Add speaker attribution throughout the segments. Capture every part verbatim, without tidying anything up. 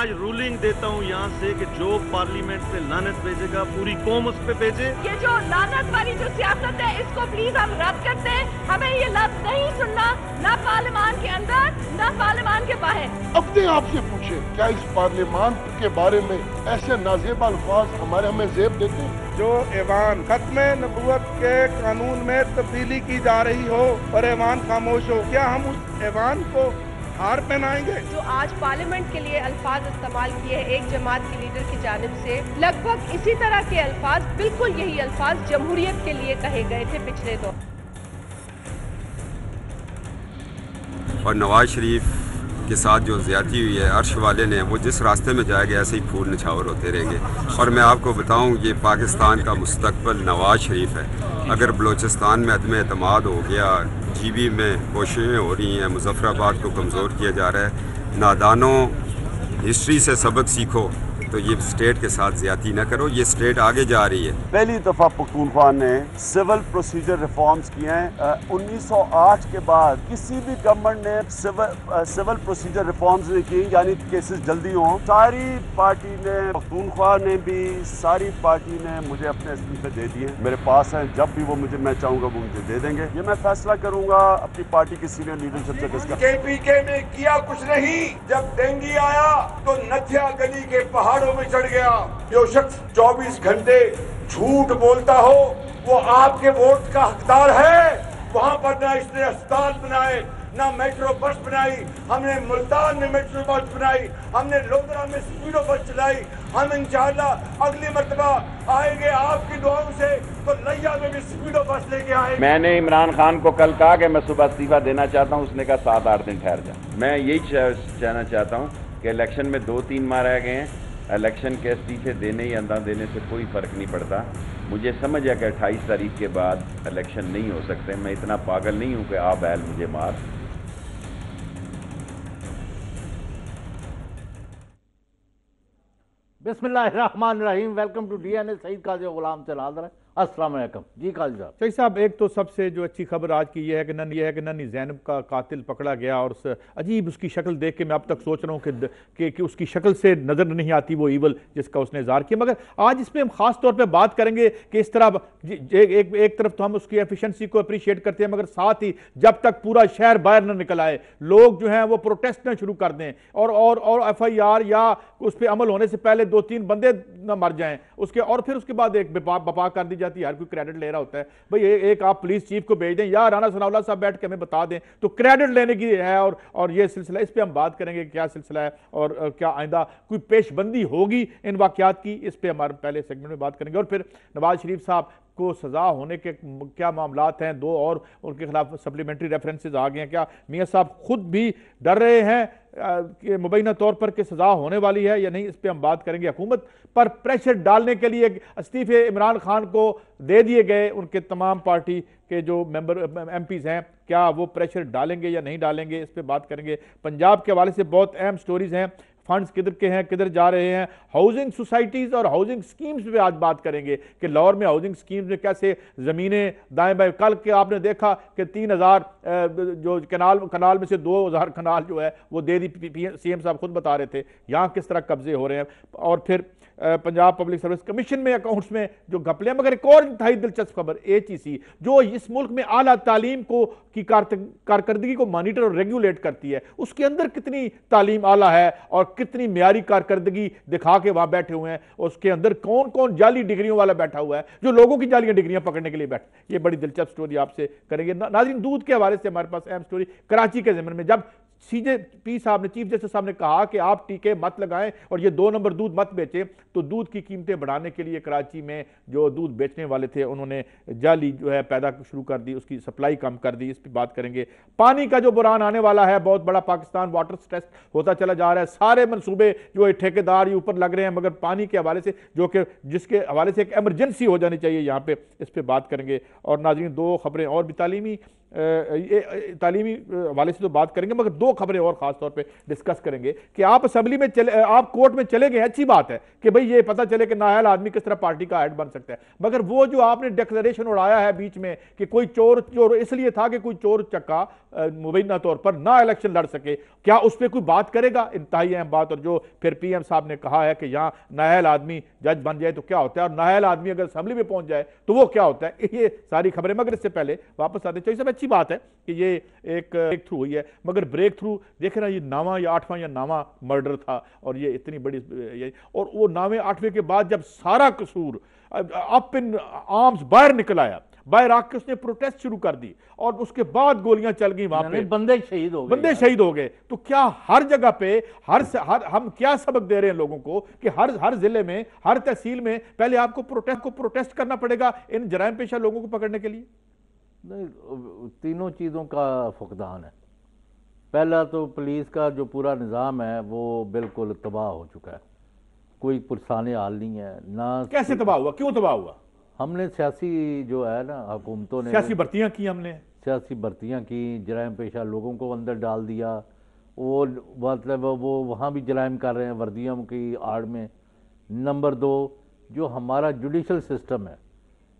Speaker 1: आज रूलिंग देता हूँ यहाँ से कि जो पार्लियामेंट पे लानत भेजेगा पूरी कौम उस पे भेजे।
Speaker 2: ये जो लानत वाली जो सियासत है इसको प्लीज हम रद्द करते हैं। हमें ये लफ्ज नहीं सुनना, ना पार्लियामान के अंदर ना पार्लियामान के बाहर।
Speaker 3: अपने आप से पूछे, क्या इस पार्लियामान के बारे में ऐसे नाजेब अल्फाज हमारे हमें जेब देते हैं?
Speaker 4: जो ऐवान खत्म नबूवत के कानून में तब्दीली की जा रही हो और ऐवान खामोश हो, क्या हम उस ऐवान को हार पहनाएंगे?
Speaker 2: जो आज पार्लियामेंट के लिए अल्फाज इस्तेमाल किए हैं एक जमात के लीडर की जानिब से, लगभग इसी तरह के अल्फाज, बिल्कुल यही अल्फाज जमहूरियत के लिए कहे गए थे पिछले दौर।
Speaker 5: और नवाज शरीफ के साथ जो ज़्यादती हुई है, अर्श वाले ने, वो जिस रास्ते में जाएंगे ऐसे ही फूल निछावर होते रहेंगे। और मैं आपको बताऊं, ये पाकिस्तान का मुस्तकबिल नवाज शरीफ है। अगर बलूचिस्तान में अदम एतमाद हो गया, जीबी में कोशिशें हो रही हैं, मुजफ्फराबाद को कमज़ोर किया जा रहा है, नादानों हिस्ट्री से सबक सीखो, तो ये स्टेट के साथ ज़्यादती न करो, ये स्टेट आगे जा रही है।
Speaker 6: पहली दफ़ा पख्तूनख्वा ने सिविल प्रोसीजर रिफॉर्म्स किए हैं। उन्नीस सौ आठ के बाद किसी भी गवर्नमेंट ने सिविल सिविल प्रोसीजर रिफॉर्म्स नहीं की, यानी केसेस जल्दी हों। सारी पार्टी ने, पख्तूनख्वा ने भी, सारी पार्टी ने मुझे अपने इस्तीफे दे दिए, मेरे पास हैं। जब भी वो मुझे मैं चाहूँगा वो मुझे दे देंगे। ये मैं फैसला करूँगा अपनी पार्टी की सीनियर लीडरशिप से। किसका
Speaker 4: केपीके ने किया कुछ नहीं। जब डेंगू आया तो नथिया गली के पहाड़ में चढ़ गया। जो शख्स चौबीस घंटे झूठ बोलता हो वो आपके वोट का हकदार है। वहां पर ना इसने अस्पताल बनाए, ना मेट्रो बस बनाई। हमने मुल्तान में मेट्रो बस बनाई, हमने लोधरा में स्पीडो बस चलाई। हम इंशाअल्लाह अगली मर्तबा आएंगे आपकी दुआओं से तो लैया में भी स्पीडो बस लेके आएंगे।
Speaker 7: मैंने इमरान खान को कल कहा कि मैं सुबह इस्तीफा देना चाहता हूँ, उसने कहा सात आठ दिन ठहर जा। मैं यही कहना चाहता हूँ कि इलेक्शन में दो तीन मार रह गए हैं। इलेक्शन के इस्तीफे देने या ना देने से कोई फ़र्क नहीं पड़ता। मुझे समझ है कि अट्ठाईस तारीख के बाद इलेक्शन नहीं हो सकते। मैं इतना पागल नहीं हूँ कि आ बैल मुझे मार।
Speaker 8: बिस्मिल्लाहिर्रहमानिर्रहीम। Welcome to D N A Saeed Qazi Ghulam से नाज़र। अस्सलाम वालेकुम जी काजी साहब।
Speaker 9: सही साहब, एक तो सबसे जो अच्छी खबर आज की ये है कि नन ये है कि नन्ही ज़ैनब का कातिल पकड़ा गया। और उस अजीब उसकी शक्ल देख के मैं अब तक सोच रहा हूँ कि, कि, कि उसकी शक्ल से नज़र नहीं आती वो ईवल जिसका उसने इज़हार किया। मगर आज इसमें हम खास तौर पे बात करेंगे कि इस तरह एक, एक, एक तरफ तो हम उसकी एफिशिएंसी को अप्रिशिएट करते हैं, मगर साथ ही जब तक पूरा शहर बाहर न निकल आए, लोग जो हैं वो प्रोटेस्ट न शुरू कर दें और और और एफ आई आर या उस पर अमल होने से पहले दो तीन बंदे न मर जाएं उसके, और फिर उसके बाद एक बपा कर दी जाती है। हर कोई क्रेडिट ले रहा होता है। भाई एक आप पुलिस चीफ को भेज दें या राना सनाउल्लाह साहब बैठ के हमें बता दें तो क्रेडिट लेने की है। और और ये सिलसिला, इस पे हम बात करेंगे क्या सिलसिला है और क्या आइंदा कोई पेशबंदी होगी इन वाकयात की, इस पे हमारे पहले सेगमेंट में बात करेंगे। और फिर नवाज शरीफ साहब को सजा होने के क्या मामलात हैं, दो और उनके खिलाफ सप्लीमेंट्री रेफरेंसेस आ गए हैं। क्या मियां साहब खुद भी डर रहे हैं कि मुबैना तौर पर कि सजा होने वाली है या नहीं, इस पे हम बात करेंगे। हुकूमत पर प्रेशर डालने के लिए इस्तीफे इमरान खान को दे दिए गए, उनके तमाम पार्टी के जो मेंबर एम पीज़ हैं, क्या वो प्रेशर डालेंगे या नहीं डालेंगे, इस पे बात करेंगे। पंजाब के हवाले से बहुत अहम स्टोरीज हैं, फंड्स किधर के हैं, किधर जा रहे हैं, हाउसिंग सोसाइटीज़ और हाउसिंग स्कीम्स पे आज बात करेंगे कि लाहौर में हाउसिंग स्कीम्स में कैसे ज़मीनें दाएं बाएं। कल के आपने देखा कि तीन हज़ार जो कनाल कनाल में से दो हज़ार कनाल जो है वो दे दी, सी एम साहब खुद बता रहे थे यहाँ किस तरह कब्जे हो रहे हैं। और फिर पंजाब पब्लिक सर्विस कमीशन में अकाउंट्स में जो घपले। मगर एक और इंतहाई दिलचस्प खबर, ए टी सी जो इस मुल्क में आला तालीम को की कारकर्दगी को मॉनिटर और रेगुलेट करती है, उसके अंदर कितनी तालीम आला है और कितनी म्यारी कारकर्दगी दिखा के वहां बैठे हुए हैं, उसके अंदर कौन कौन जाली डिग्रियों वाला बैठा हुआ है जो लोगों की जाली डिग्रियां पकड़ने के लिए बैठे। ये बड़ी दिलचस्प स्टोरी आपसे करेंगे। नाज़रीन, दूध के हवाले से हमारे पास अहम स्टोरी कराची के ज़मन में, जब सीजे पी साहब ने, चीफ जस्टिस साहब ने कहा कि आप टीके मत लगाएं और ये दो नंबर दूध मत बेचें, तो दूध की कीमतें बढ़ाने के लिए कराची में जो दूध बेचने वाले थे उन्होंने जाली जो है पैदा शुरू कर दी, उसकी सप्लाई कम कर दी। इस पर बात करेंगे। पानी का जो बुरान आने वाला है बहुत बड़ा, पाकिस्तान वाटर स्ट्रेस होता चला जा रहा है। सारे मनसूबे जो ठेकेदार ऊपर लग रहे हैं, मगर पानी के हवाले से जो कि जिसके हवाले से एक एमरजेंसी हो जानी चाहिए यहाँ पे, इस पर बात करेंगे। और नाज़रीन, दो खबरें और भी तालीमी तालीमी हवाले से तो बात करेंगे, मगर दो खबरें और खास तौर पे डिस्कस करेंगे कि आप असेंबली में चले, आप कोर्ट में चले गए, अच्छी बात है कि भाई ये पता चले कि नाअहल आदमी किस तरह पार्टी का हेड बन सकता है, मगर वो जो आपने डिक्लेरेशन उड़ाया है बीच में कि कोई चोर चोर इसलिए था कि कोई चोर चक्का मुबैना तौर पर ना इलेक्शन लड़ सके, क्या उस पर कोई बात करेगा? इंतहाई अहम बात। और जो फिर पी एम साहब ने कहा है कि यहाँ नाअहल आदमी जज बन जाए तो क्या होता है, और नाअहल आदमी अगर असेंबली में पहुंच जाए तो वो क्या होता है, ये सारी खबरें। मगर इससे पहले वापस आते चाहिए, सब अच्छी बात है कि ये एक ब्रेक थ्रू हुई है, मगर ब्रेक थ्रू देखे ना, ये नावा या आठवां या नावा मर्डर था और ये इतनी बड़ी ये, और वो नावे आठवें के बाद जब सारा कसूर अप इन आर्म्स बाहर निकल आया, बाहर आके उसने प्रोटेस्ट शुरू कर दी और उसके बाद गोलियां चल गई, वहां पे
Speaker 8: बंदे शहीद हो गए,
Speaker 9: बंदे शहीद हो गए। तो क्या हर जगह पे हर, हर हम क्या सबक दे रहे हैं लोगों को कि हर हर जिले में, हर तहसील में पहले आपको प्रोटेस्ट को प्रोटेस्ट करना पड़ेगा इन जराइम पेशा लोगों को पकड़ने के लिए?
Speaker 8: नहीं, तीनों चीज़ों का फुकदान है। पहला तो पुलिस का जो पूरा निज़ाम है वो बिल्कुल तबाह हो चुका है, कोई पुरसाने हाल नहीं है ना।
Speaker 9: कैसे तबाह हुआ, क्यों तबाह हुआ?
Speaker 8: हमने सियासी जो है ना, हुकूमतों ने
Speaker 9: सियासी भर्तियां की, हमने
Speaker 8: सियासी भर्तियां की, जराइम पेशा लोगों को अंदर डाल दिया, वो मतलब वो वहाँ भी जराइम कर रहे हैं वर्दियों की आड़ में। नंबर दो, जो हमारा जुडिशल सिस्टम है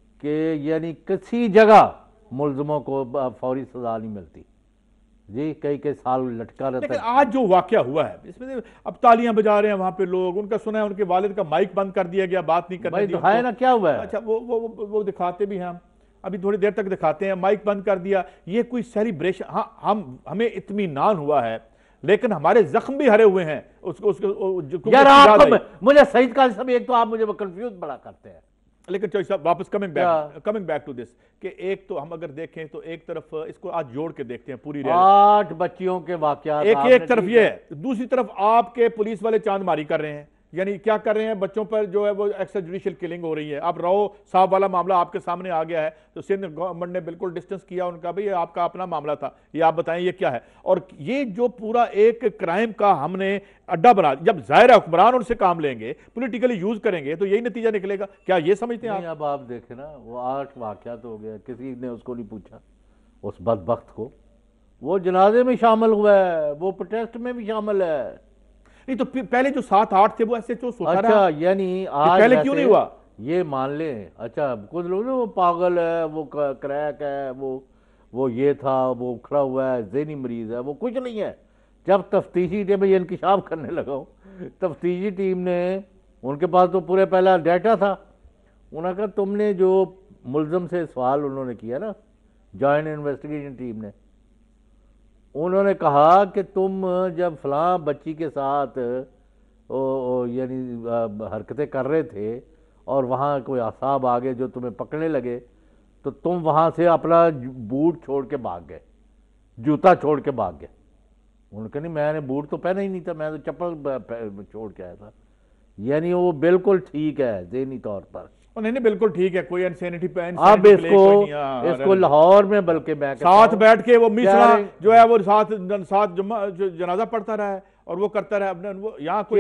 Speaker 8: कि यानी किसी जगह मुलजमों को फौरी सजा नहीं मिलती जी, कई कई साल लटका रहता है।
Speaker 9: लेकिन आज जो वाकया हुआ है इसमें अब तालियां बजा रहे हैं वहां पे लोग, उनका सुना है उनके वालिद का माइक बंद कर दिया गया, बात नहीं करने दी।
Speaker 8: दिखाए ना क्या हुआ है?
Speaker 9: अच्छा, वो वो वो, वो दिखाते भी हैं, हम अभी थोड़ी देर तक दिखाते हैं, माइक बंद कर दिया, ये कोई सेलिब्रेशन? हाँ, हम हमें इत्मीनान हुआ है, लेकिन हमारे जख्म भी हरे हुए हैं। उसको उसको
Speaker 8: यार आप मुझे सईद काजी साहब, एक तो आप मुझे कंफ्यूज बड़ा करते हैं।
Speaker 9: लेकिन चौधरी साहब वापस coming back coming back to this कि एक तो हम अगर देखें तो एक तरफ इसको आज जोड़ के देखते हैं पूरी
Speaker 8: आठ बच्चियों के वाकयात,
Speaker 9: एक एक तरफ ये है, दूसरी तरफ आपके पुलिस वाले चांदमारी कर रहे हैं, यानी क्या कर रहे हैं, बच्चों पर जो है वो एक्स्ट्रा जुडिशियल किलिंग हो रही है। अब राव साहब वाला मामला आपके सामने आ गया है, तो सिंध गवर्नमेंट ने बिल्कुल डिस्टेंस किया उनका, भाई ये आपका अपना मामला था, ये आप बताएं ये क्या है। और ये जो पूरा एक क्राइम का हमने अड्डा बना, जब जाहिर हुक्मरान उनसे काम लेंगे, पॉलिटिकली यूज करेंगे, तो यही नतीजा निकलेगा। क्या ये समझते हैं आप?
Speaker 8: अब आप देखें ना, वो आठ वाकयात हो गया, किसी ने उसको नहीं पूछा, उस बदबख्त को। वो जनाजे में शामिल हुआ है, वो प्रोटेस्ट में भी शामिल है।
Speaker 9: नहीं तो पहले जो सात आठ थे वो ऐसे तो सोता
Speaker 8: अच्छा
Speaker 9: रहा।
Speaker 8: यानी आज
Speaker 9: पहले क्यों नहीं हुआ?
Speaker 8: ये मान लें, अच्छा कुछ लोग ना वो पागल है, वो क्रैक है, वो वो ये था, वो खड़ा हुआ है, ज़हनी मरीज है, वो कुछ नहीं है। जब तफ्तीशी टीम ये इंकिशाफ करने लगा, तफ्तीशी टीम ने, उनके पास तो पूरे पहला डाटा था, उन्होंने कहा तुमने जो मुलजम से सवाल उन्होंने किया ना, जॉइंट इन्वेस्टिगेशन टीम ने, उन्होंने कहा कि तुम जब फलां बच्ची के साथ यानी हरकतें कर रहे थे और वहाँ कोई असाब आ गए जो तुम्हें पकड़ने लगे, तो तुम वहाँ से अपना बूट छोड़ के भाग गए, जूता छोड़ के भाग गए। उन्होंने नहीं, मैंने बूट तो पहना ही नहीं था, मैं तो चप्पल छोड़ के आया था। यानी वो बिल्कुल ठीक है ज़हनी तौर पर,
Speaker 9: नहीं नहीं बिल्कुल ठीक है, कोई अनसैनिटी पे
Speaker 8: अब इसको इसको लाहौर में बल्कि मैं
Speaker 9: साथ बैठ के वो मिश्रा जो है वो साथ साथ जनाजा पढ़ता रहा है और वो करता रहा अपने वो यहाँ कोई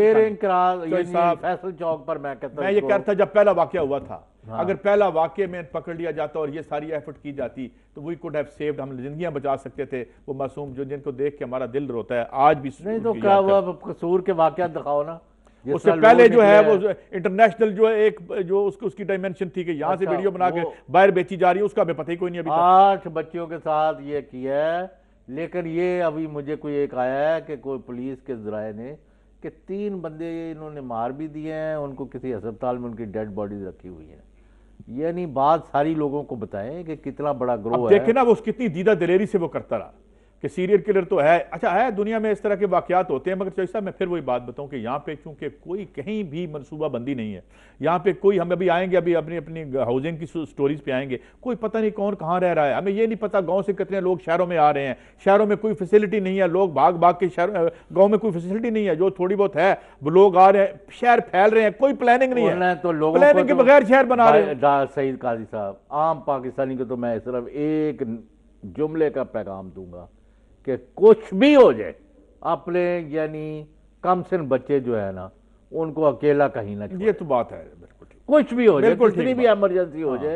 Speaker 8: फैसल चौक पर मैं कहता
Speaker 9: मैं ये कह रहा था जब पहला वाकया हुआ था, हाँ। अगर पहला वाकये में पकड़ लिया जाता और ये सारी एफर्ट की जाती तो वी कुड हैव सेव्ड, हम जिंदगियां बचा सकते थे। वो मासूम जो जिनको देख के हमारा दिल रोता है आज भी।
Speaker 8: नहीं तो क्या हुआ, कसूर के वाकया दिखाओ ना।
Speaker 9: उससे पहले जो है वो इंटरनेशनल जो है एक जो उसकी उसकी डायमेंशन थी कि यहाँ से वीडियो बना के बाहर बेची जा रही है, उसका हमें पता ही कोई नहीं अभी तक।
Speaker 8: आठ बच्चियों के साथ ये किया है, लेकिन ये अभी मुझे कोई एक आया है कि कोई पुलिस के जराए ने कि तीन बंदे इन्होंने मार भी दिए हैं, उनको किसी अस्पताल में उनकी डेड बॉडीज रखी हुई है। यानी बात सारी लोगों को बताएं कि कितना बड़ा ग्रोह है।
Speaker 9: देखे ना वो कितनी दीदा दिलेरी से वो करता रहा कि सीरियल किलर तो है। अच्छा है, दुनिया में इस तरह के वाकयात होते हैं, मगर चौधरी साहब मैं फिर वही बात बताऊं कि यहाँ पे चूंकि कोई कहीं भी मनसूबा बंदी नहीं है, यहाँ पे कोई, हम अभी आएंगे अभी अपनी अपनी हाउसिंग की स्टोरीज पे आएंगे, कोई पता नहीं कौन कहाँ रह रहा है, हमें ये नहीं पता गांव से कितने लोग शहरों में आ रहे हैं, शहरों में कोई फैसिलिटी नहीं है, लोग भाग भाग के शहर गाँव में कोई फैसिलिटी नहीं है, जो थोड़ी बहुत है वो लोग आ रहे हैं, शहर फैल रहे हैं, कोई प्लानिंग नहीं है,
Speaker 8: तो लोगों
Speaker 9: प्लानिंग के बगैर शहर बना रहे हैं।
Speaker 8: सईद काजी साहब, आम पाकिस्तानी को तो मैं सिर्फ एक जुमले का पैगाम दूंगा कि कुछ भी हो जाए, अपने यानी कम से कम बच्चे जो है ना उनको अकेला कहीं ना,
Speaker 9: ये तो बात है बिल्कुल ठीक,
Speaker 8: कुछ भी हो जाए, कितनी भी इमरजेंसी हो जाए,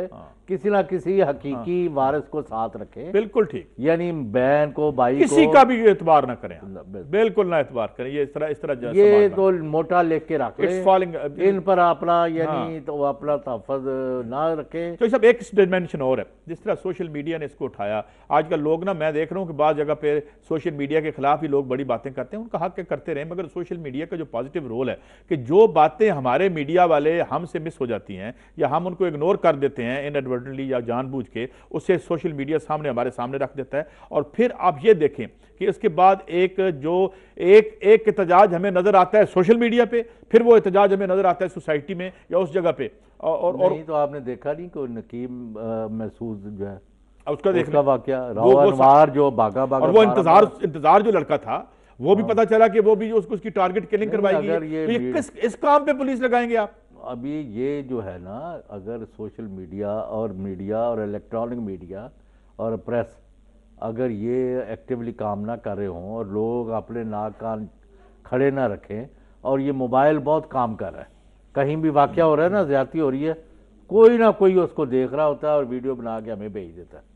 Speaker 8: किसी ना किसी हकीकी हाँ। वारिस को साथ रखे।
Speaker 9: बिल्कुल ठीक,
Speaker 8: यानी बहन को, भाई
Speaker 9: किसी
Speaker 8: को,
Speaker 9: का भी एतबार ना करें, बिल्कुल ना एतबार करें। ये इस तरह इस तरह
Speaker 8: ये तो मोटा लेख के रख ले, इन पर अपना यानी
Speaker 9: हाँ।
Speaker 8: तो अपना तहफ़्फ़ुज़ ना रखे।
Speaker 9: तो सब एक डिमेंशन और है, जिस तरह सोशल मीडिया ने इसको उठाया। आजकल लोग ना, मैं देख रहा हूँ कि बाज़ जगह पे सोशल मीडिया के खिलाफ ही लोग बड़ी बातें करते हैं, उनका हक के करते रहे, मगर सोशल मीडिया का जो पॉजिटिव रोल है कि जो बातें हमारे मीडिया वाले हमसे मिस हो जाती हैं या हम उनको इग्नोर कर देते हैं इनएडवर्टेंटली या जानबूझ के, उससे सोशल मीडिया सामने हमारे सामने रख देता है। और फिर आप ये देखें कि इसके बाद एक जो एक एक एहतजाज हमें नजर आता है सोशल मीडिया पे, फिर वो एहतजाज हमें नजर आता है सोसाइटी में या उस जगह पे। और
Speaker 8: नहीं, और तो आपने देखा नहीं कोई नकीम महसूस जो है
Speaker 9: उसका देखना
Speaker 8: वाकया रावनवार जो भागा भागा,
Speaker 9: और वो इंतजार इंतजार जो लड़का था वो भी पता चला कि वो भी उसको उसकी टारगेट किलिंग करवाएगी।
Speaker 8: ये,
Speaker 9: तो ये किस इस काम पे पुलिस लगाएंगे आप?
Speaker 8: अभी ये जो है ना, अगर सोशल मीडिया और मीडिया और इलेक्ट्रॉनिक मीडिया और प्रेस अगर ये एक्टिवली काम ना कर रहे हों और लोग अपने नाक कान खड़े ना रखें, और ये मोबाइल बहुत काम कर रहा है, कहीं भी वाकया हो रहा है ना, ज्यादती हो रही है, कोई ना कोई उसको देख रहा होता है और वीडियो बना के हमें भेज देता है।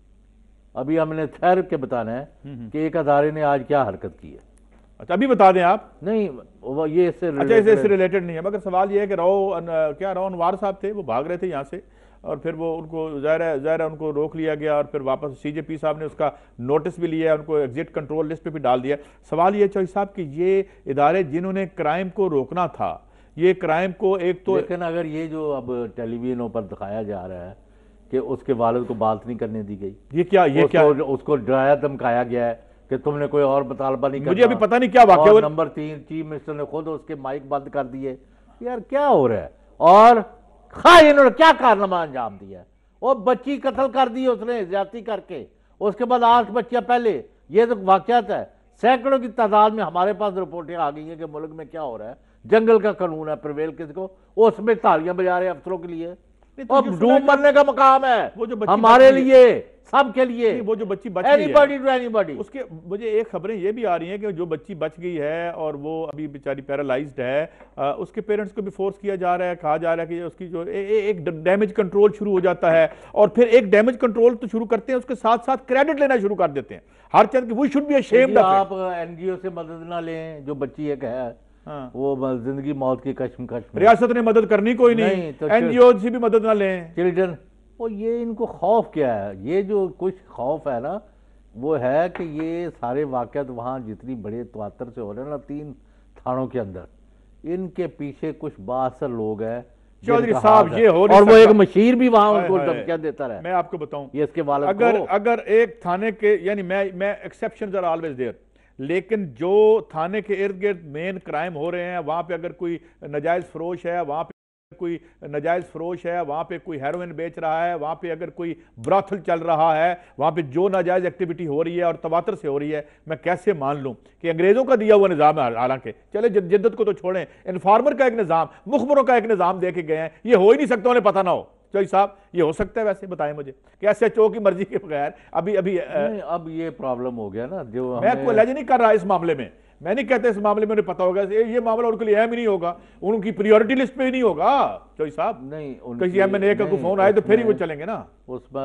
Speaker 8: अभी हमने ठहर के बताना है कि एक अदारे ने आज क्या हरकत की है।
Speaker 9: अच्छा, अभी बता दें आप?
Speaker 8: नहीं, वो ये इससे
Speaker 9: अच्छा, इससे रिलेटेड नहीं है, मगर सवाल ये है कि राव क्या राव अनवार साहब थे, वो भाग रहे थे यहाँ से और फिर वो उनको ज़ाहिर है ज़ाहिर है उनको रोक लिया गया और फिर वापस सीजेपी साहब ने उसका नोटिस भी लिया, उनको एग्जिट कंट्रोल लिस्ट पे भी डाल दिया। सवाल ये चौधरी साहब कि ये इदारे जिन्होंने क्राइम को रोकना था, ये क्राइम को एक तो,
Speaker 8: लेकिन अगर ये जो अब टेलीविजनों पर दिखाया जा रहा है कि उसके वालिद को बात नहीं करने दी गई,
Speaker 9: ये क्या ये
Speaker 8: उसको,
Speaker 9: क्या
Speaker 8: उसको डराया धमकाया गया है कि तुमने कोई और मुतालबा नहीं करना।
Speaker 9: मुझे अभी पता नहीं क्या वाकया हुआ।
Speaker 8: नंबर तीन, चीफ मिनिस्टर ने खुद उसके माइक बंद कर दिए। यार क्या हो रहा है? और खा इन्होंने क्या कारनामा अंजाम दिया है? वो बच्ची कत्ल कर दी उसने ज्यादती करके, उसके बाद आठ बच्चियां पहले। ये तो वाकयात है, सैकड़ों की तादाद में हमारे पास रिपोर्टें आ गई हैं कि मुल्क में क्या हो रहा है। जंगल का कानून है प्रवेल किसी को, उसमें तालियां बजा रहे अफसरों के लिए, और डूब मरने का मकाम है वो जो हमारे लिए, सबके लिए।
Speaker 9: वो जो बच्ची बच
Speaker 8: एनीबॉडी टू एनीबॉडी।
Speaker 9: उसके मुझे एक खबरें ये भी आ रही हैं कि जो बच्ची बच गई है और वो अभी बेचारी पैरालाइज्ड है, आ, उसके पेरेंट्स को भी फोर्स किया जा रहा है, कहा जा रहा है कि उसकी जो ए, ए, एक डैमेज कंट्रोल शुरू हो जाता है, और फिर एक डैमेज कंट्रोल तो शुरू करते हैं, उसके साथ साथ क्रेडिट लेना शुरू कर देते हैं हर चीज की। We should be ashamed.
Speaker 8: आप एनजीओ से मदद ना लें, जो बच्ची एक है हाँ। वो जिंदगी मौत की कश्मकश में,
Speaker 9: रियासत ने मदद करनी कोई नहीं, नहीं तो एनजीओ से भी मदद ना लें।
Speaker 8: चिल्ड्रन, और ये इनको खौफ क्या है? ये जो कुछ खौफ है ना, वो है कि ये सारे वाक़यात वहाँ जितनी बड़े तवातर से हो रहे हैं ना, तीन थानों के अंदर, इनके पीछे कुछ बासर लोग हैं
Speaker 9: चौधरी साहब, ये हो
Speaker 8: और वो एक मशीर भी वहाँ उनको धमकियां देता रहा।
Speaker 9: मैं आपको बताऊं,
Speaker 8: ये इसके वालिद
Speaker 9: अगर अगर एक थाने के, यानी मैं मैं एक्सेप्शंस आर ऑलवेज देयर, लेकिन जो थाने के इर्द गिर्द मेन क्राइम हो रहे हैं, वहां पे अगर कोई नाजायज फरोश है, वहां पे कोई नाजायज फरोश है, वहां पे कोई हेरोइन बेच रहा है, वहां पे अगर कोई ब्रॉथल चल रहा है, वहां पे जो नाजायज एक्टिविटी हो रही है और तवातर से हो रही है, मैं कैसे मान लूं कि अंग्रेजों का दिया हुआ निजाम है? हालांकि चले जिद्दत को तो छोड़ें, इन्फॉर्मर का एक निजाम, मुखबरों का एक निजाम दे के गए हैं, ये हो ही नहीं सकता, उन्हें पता ना हो। चौधरी साहब, ये हो सकता है? वैसे बताएं मुझे कि एस एच ओ की मर्जी के बगैर अभी अभी
Speaker 8: नहीं, अब ये प्रॉब्लम हो गया ना, जो
Speaker 9: मैं कोई लज नहीं कर रहा इस मामले में, मैं नहीं कहता इस मामले में उन्हें पता होगा, ये मामला उनके लिए अहम ही नहीं होगा, उनकी प्रायोरिटी लिस्ट पे ही नहीं होगा। चौधरी साहब,
Speaker 8: नहीं
Speaker 9: किसी एम एन ए का कोई फोन आए तो फिर ही वो चलेंगे ना
Speaker 8: उसमें।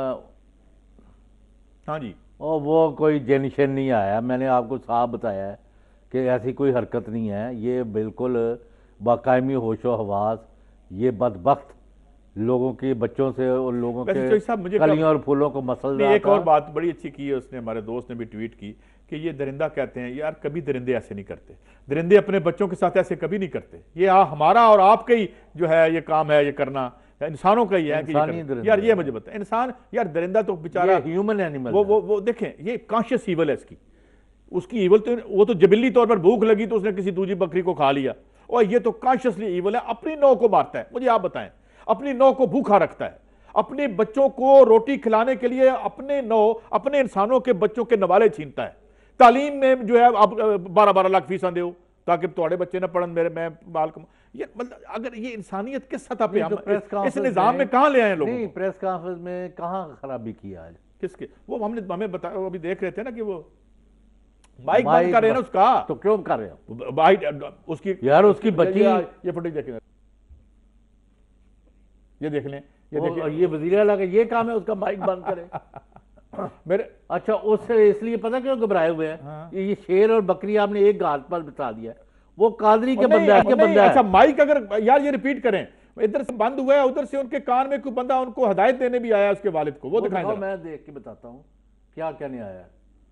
Speaker 9: हाँ जी,
Speaker 8: और वो कोई जेनिशन नहीं आया, मैंने आपको साफ बताया है कि ऐसी कोई हरकत नहीं है। ये बिल्कुल बाकायमी होशो हवास, ये बदबख्त लोगों के बच्चों से और लोगों के कलियों और फूलों को मसल रहा था।
Speaker 9: एक और बात बड़ी अच्छी की है उसने, हमारे दोस्त ने भी ट्वीट की कि ये दरिंदा कहते हैं, यार कभी दरिंदे ऐसे नहीं करते, दरिंदे अपने बच्चों के साथ ऐसे कभी नहीं करते। ये आ, हमारा और आपका ही जो है ये काम है, ये करना इंसानों का ही है कि ये यार ये मुझे बता, इंसान यार दरिंदा तो बेचारा
Speaker 8: ह्यूमन एनिमल,
Speaker 9: वो वो वो देखें, ये कॉन्शियस ईवल है इसकी, उसकी ईवल तो वो तो जबिल्ली तौर पर भूख लगी तो उसने किसी दूसरी बकरी को खा लिया, और ये तो कॉन्शियसली ईवल है, अपनी नौ को मारता है। मुझे आप बताएं, अपनी नौ को भूखा रखता है, अपने बच्चों को रोटी खिलाने के लिए अपने नौ अपने इंसानों के बच्चों के नवाले छीनता है। तालीम में जो है आप बारह बारह लाख फीसा दो ताकि थोड़े बच्चे ना पढ़न, मेरे मैं बाल कम, ये मतलब अगर ये इंसानियत किस सतह पे हम
Speaker 8: तो
Speaker 9: इस निजाम में कहां ले आए लोग?
Speaker 8: नहीं, प्रेस कॉन्फ्रेंस में कहां खराबी की आज?
Speaker 9: किसके? वो हमने हमें बता, अभी देख रहे थे ना कि वो माइक बंद कर रहे हैं ना उसका,
Speaker 8: तो क्यों कर रहे हो
Speaker 9: भाई? उसकी
Speaker 8: यार उसकी बच्ची,
Speaker 9: ये फुटेज देखें, ये देख लें,
Speaker 8: ये देखिए, ये वज़ीर आला का ये काम है, उसका माइक बंद करे।
Speaker 9: मेरे
Speaker 8: अच्छा, उससे इसलिए पता क्यों घबराए हुए हैं?
Speaker 9: हाँ।
Speaker 8: ये शेर और बकरी आपने एक घाट पर बता दिया, वो कादरी के
Speaker 9: नहीं,
Speaker 8: बंदा है, के
Speaker 9: नहीं,
Speaker 8: बंदा है।
Speaker 9: अच्छा माइक अगर यार ये रिपीट करें, इधर से बंद हुआ है, उधर से उनके कान में कोई बंदा उनको हदायत देने भी आया उसके वालिद को, वो दिखाएं जरा।
Speaker 8: मैं देख के बताता हूँ क्या क्या नहीं आया।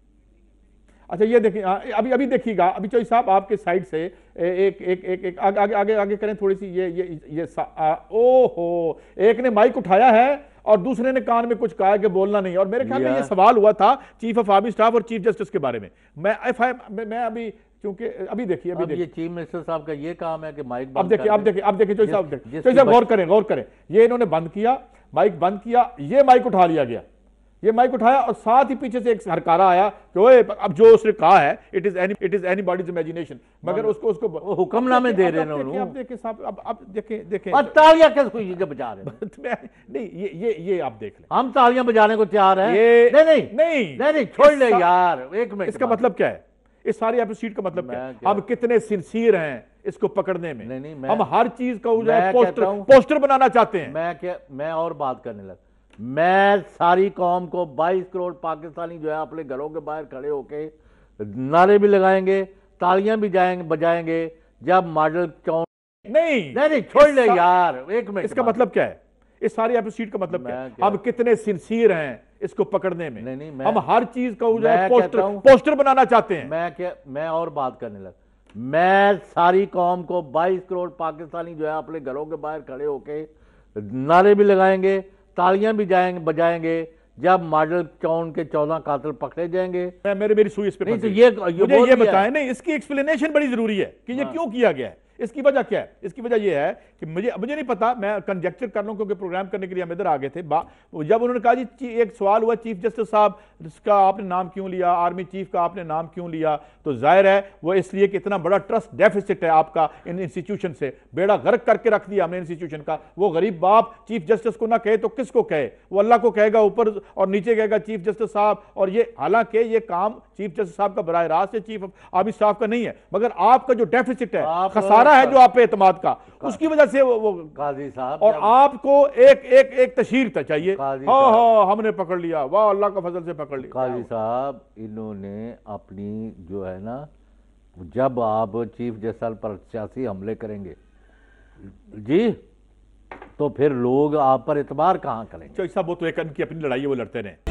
Speaker 9: अच्छा ये देखिए, अभी अभी देखिएगा, अभी चौधरी साहब आपके साइड से एक एक एक एक आगे आगे आगे आगे करें थोड़ी सी, ये ये ये ओहो, एक ने माइक उठाया है और दूसरे ने कान में कुछ कहा कि बोलना नहीं, और मेरे ख्याल में ये सवाल हुआ था चीफ ऑफ आर्मी स्टाफ और चीफ जस्टिस के बारे में। मैं एफ आई मैं अभी क्योंकि अभी देखिए अभी देखिए,
Speaker 8: ये चीफ मिनिस्टर साहब का ये काम है कि माइक
Speaker 9: अब देखिए अब देखिए अब देखिए चौधरी साहब देखिए, चौधरी साहब गौर करें गौर करें, ये इन्होंने बंद किया, माइक बंद किया, ये माइक उठा लिया गया, ये माइक उठाया और साथ ही पीछे से एक हरकारा आया कि ओए, अब जो उसने कहा है it is any it is anybody's imagination, मगर उसको उसको
Speaker 8: हुक्मनामे दे रहे हैं
Speaker 9: उन्होंने। अब देखिए साहब, अब अब देखें देखें
Speaker 8: तालियां किस खुशी से बजा रहे हैं?
Speaker 9: नहीं ये ये ये आप देख लें,
Speaker 8: हम तालियां बजाने को तैयार हैं।
Speaker 9: ये
Speaker 8: नहीं नहीं
Speaker 9: नहीं
Speaker 8: नहीं नहीं छोड़ ले यार, एक मिनट।
Speaker 9: इसका मतलब क्या है? इस सारी एपिसोड का मतलब क्या है? हम कितने सिंसियर हैं इसको पकड़ने में।
Speaker 8: नहीं नहीं, मैं,
Speaker 9: हम हर चीज का पोस्टर पोस्टर बनाना चाहते हैं।
Speaker 8: मैं क्या मैं और बात करने लगा, मैं सारी कौम को बाईस करोड़ पाकिस्तानी जो है अपने घरों के बाहर खड़े होके नारे भी लगाएंगे, तालियां भी जाएंगे बजाएंगे जब मॉडल चौन।
Speaker 9: नहीं
Speaker 8: नहीं नहीं छोड़ ले यार, एक मिनट।
Speaker 9: इसका मतलब क्या है? इस सारी एपिसोड का मतलब क्या है? हम कितने सिंसियर हैं इसको पकड़ने में।
Speaker 8: नहीं नहीं,
Speaker 9: हम हर चीज का पोस्टर पोस्टर बनाना चाहते हैं।
Speaker 8: मैं क्या मैं और बात करने लगा, मैं सारी कौम को बाईस करोड़ पाकिस्तानी जो है अपने घरों के बाहर खड़े होके नारे भी लगाएंगे, तालियां भी जाएंगे बजाएंगे जब मॉडल टाउन के चौदह कातिल पकड़े जाएंगे।
Speaker 9: मैं मेरे मेरी सुई इस पे
Speaker 8: नहीं तो ये, ये
Speaker 9: मुझे ये बताएं, नहीं इसकी एक्सप्लेनेशन बड़ी जरूरी है कि ये क्यों किया गया है, इसकी वजह क्या है? इसकी वजह यह है कि मुझे मुझे नहीं पता, मैं कंजेक्चर कर लूं क्योंकि प्रोग्राम करने के लिए हम इधर आ गए थे। जब उन्होंने कहा जी एक सवाल हुआ चीफ जस्टिस साहब का आपने नाम क्यों लिया, आर्मी चीफ का आपने नाम क्यों लिया, तो जाहिर है वो इसलिए कि इतना बड़ा ट्रस्ट डेफिसिट है आपका इन इंस्टीट्यूशन से, बेड़ा गर्क करके रख दिया हमने इंस्टीट्यूशन का। वो गरीब बाप चीफ जस्टिस को ना कहे तो किसको कहे? वो अल्लाह को कहेगा ऊपर और नीचे कहेगा चीफ जस्टिस साहब। और ये हालांकि ये काम चीफ जस्टिस साहब का बराह रास्त चीफ आर्मी स्टाफ का नहीं है, मगर आपका जो डेफिसिट है, खसारा है जो आप पे एतमाद का, उसकी वजह से वो, वो
Speaker 8: काजी साहब,
Speaker 9: और आपको एक एक एक तशहीर चाहिए। हाँ हाँ हमने पकड़ लिया, वाह अल्लाह का फजल से पकड़ लिया।
Speaker 8: काजी साहब इन्होंने अपनी जो है ना, जब आप चीफ जस्टिस पर सियासी हमले करेंगे जी तो फिर लोग आप पर एतबार कहां करेंगे?
Speaker 9: चौधरी साहब वो तो एक उनकी अपनी लड़ाई है, वो लड़ते रहे।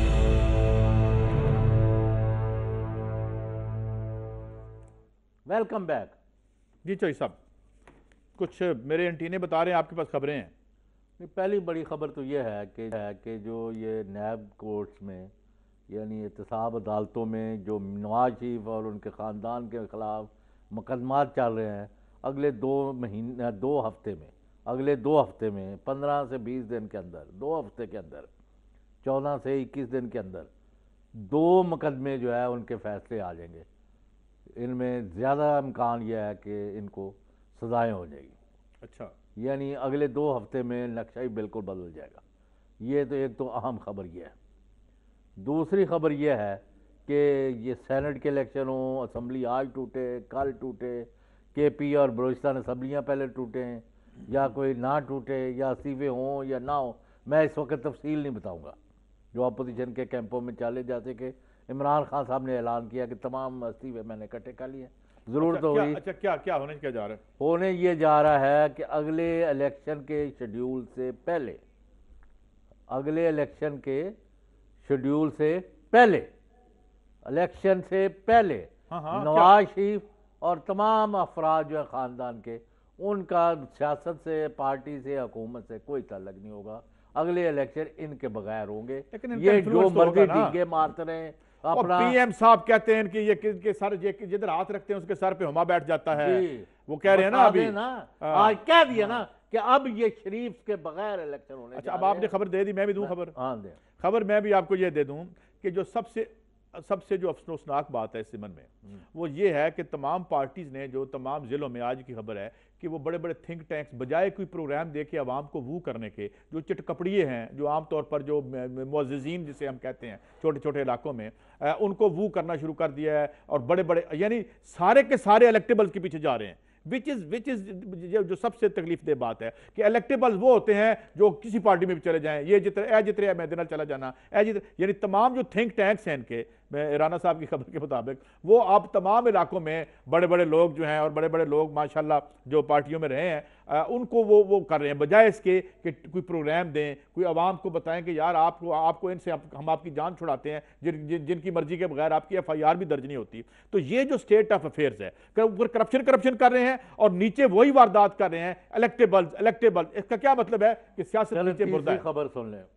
Speaker 8: वेलकम बैक
Speaker 9: जी चौधरी साहब, कुछ मेरे एंटीने बता रहे हैं आपके पास खबरें हैं।
Speaker 8: पहली बड़ी खबर तो यह है कि है कि जो ये नैब कोर्ट्स में यानी एहतसाब अदालतों में जो नवाज शरीफ और उनके ख़ानदान के ख़िलाफ़ मुकदमात चल रहे हैं, अगले दो महीने दो हफ्ते में अगले दो हफ्ते में पंद्रह से बीस दिन के अंदर, दो हफ्ते के अंदर, चौदह से इक्कीस दिन के अंदर दो मुकदमे जो है उनके फैसले आ जाएंगे। इनमें ज़्यादा इम्कान यह है कि इनको सजाएँ हो जाएगी।
Speaker 9: अच्छा,
Speaker 8: यानी अगले दो हफ्ते में नक्शा ही बिल्कुल बदल जाएगा। ये तो एक तो अहम खबर यह है। दूसरी खबर यह है कि ये सेनेट के इलेक्शन हो, असम्बली आज टूटे कल टूटे, के पी और बलोचिस्तान असम्बलियाँ पहले टूटें या कोई ना टूटे या इस्तीफे हों या ना हो, मैं इस वक्त तफसील नहीं बताऊँगा। जो अपोजिशन के कैंपों में चले जाते कि इमरान खान साहब ने ऐलान किया कि तमाम इस्तीफे मैंने इकट्ठे कर लिए, जरूरत
Speaker 9: अच्छा,
Speaker 8: होगी।
Speaker 9: अच्छा क्या क्या होने क्या जा रहा है?
Speaker 8: होने ये जा रहा है कि अगले इलेक्शन के शेड्यूल से पहले अगले इलेक्शन के शेड्यूल से पहले इलेक्शन से पहले
Speaker 9: हाँ, हाँ,
Speaker 8: नवाज शरीफ और तमाम अफराद जो है ख़ानदान के, उनका सियासत से, पार्टी से, हुकूमत से कोई ताल्लुक नहीं होगा। अगले इलेक्शन इनके बगैर होंगे। ये जो मर्जी डींगे मारते रहे अपना।
Speaker 9: पीएम साहब कहते हैं कि ये किसके सर जिधर हाथ रखते हैं उसके सर पे हुमा बैठ जाता है। वो कह रहे हैं ना अभी
Speaker 8: ना आज कह दिया ना कि अब ये शरीफ के बगैर इलेक्शन होने।
Speaker 9: अच्छा, अब आपने खबर दे दी, मैं भी दूं खबर।
Speaker 8: हाँ दे
Speaker 9: खबर मैं भी आपको ये दे दूं कि जो सबसे सबसे जो अफसोसनाक बात है इस सिमन में वो ये है कि तमाम पार्टीज ने, जो तमाम जिलों में आज की खबर है कि वो बड़े बड़े थिंक टैंक्स बजाय कोई प्रोग्राम दे के आवाम को वू करने के, जो चिटकपड़िए हैं, जो आमतौर पर जो मुअज़्ज़िज़ीन जिसे हम कहते हैं छोटे छोटे इलाकों में, उनको वू करना शुरू कर दिया है और बड़े बड़े यानी सारे के सारे इलेक्टेबल्स के पीछे जा रहे हैं। विच इज विच इज जो सबसे तकलीफ दे बात है कि इलेक्टेबल्स वो होते हैं जो किसी पार्टी में भी चले जाएं, ये जितने ए जितने मैं दिन चला जाना ए जितने, यानी तमाम जो थिंक टैंक्स हैं इनके, मैं राना साहब की खबर के मुताबिक वो आप तमाम इलाकों में बड़े बड़े लोग जो हैं और बड़े बड़े लोग माशाल्लाह जो पार्टियों में रहे हैं आ, उनको वो वो कर रहे हैं, बजाय इसके कि कोई प्रोग्राम दें, कोई आवाम को बताएं कि यार आपको आपको इनसे आप, हम आपकी जान छुड़ाते हैं, जिन, जिन, जिनकी मर्जी के बगैर आपकी एफ आई आर भी दर्ज नहीं होती। तो ये जो स्टेट ऑफ अफेयर्स है, ऊपर करप्शन करप्शन कर रहे हैं और नीचे वही वारदात कर रहे हैं, इलेक्टेबल्स इलेक्टेबल्स इसका क्या मतलब है कि सियासत नीचे मुर्दा है।
Speaker 8: खबर सुन लें,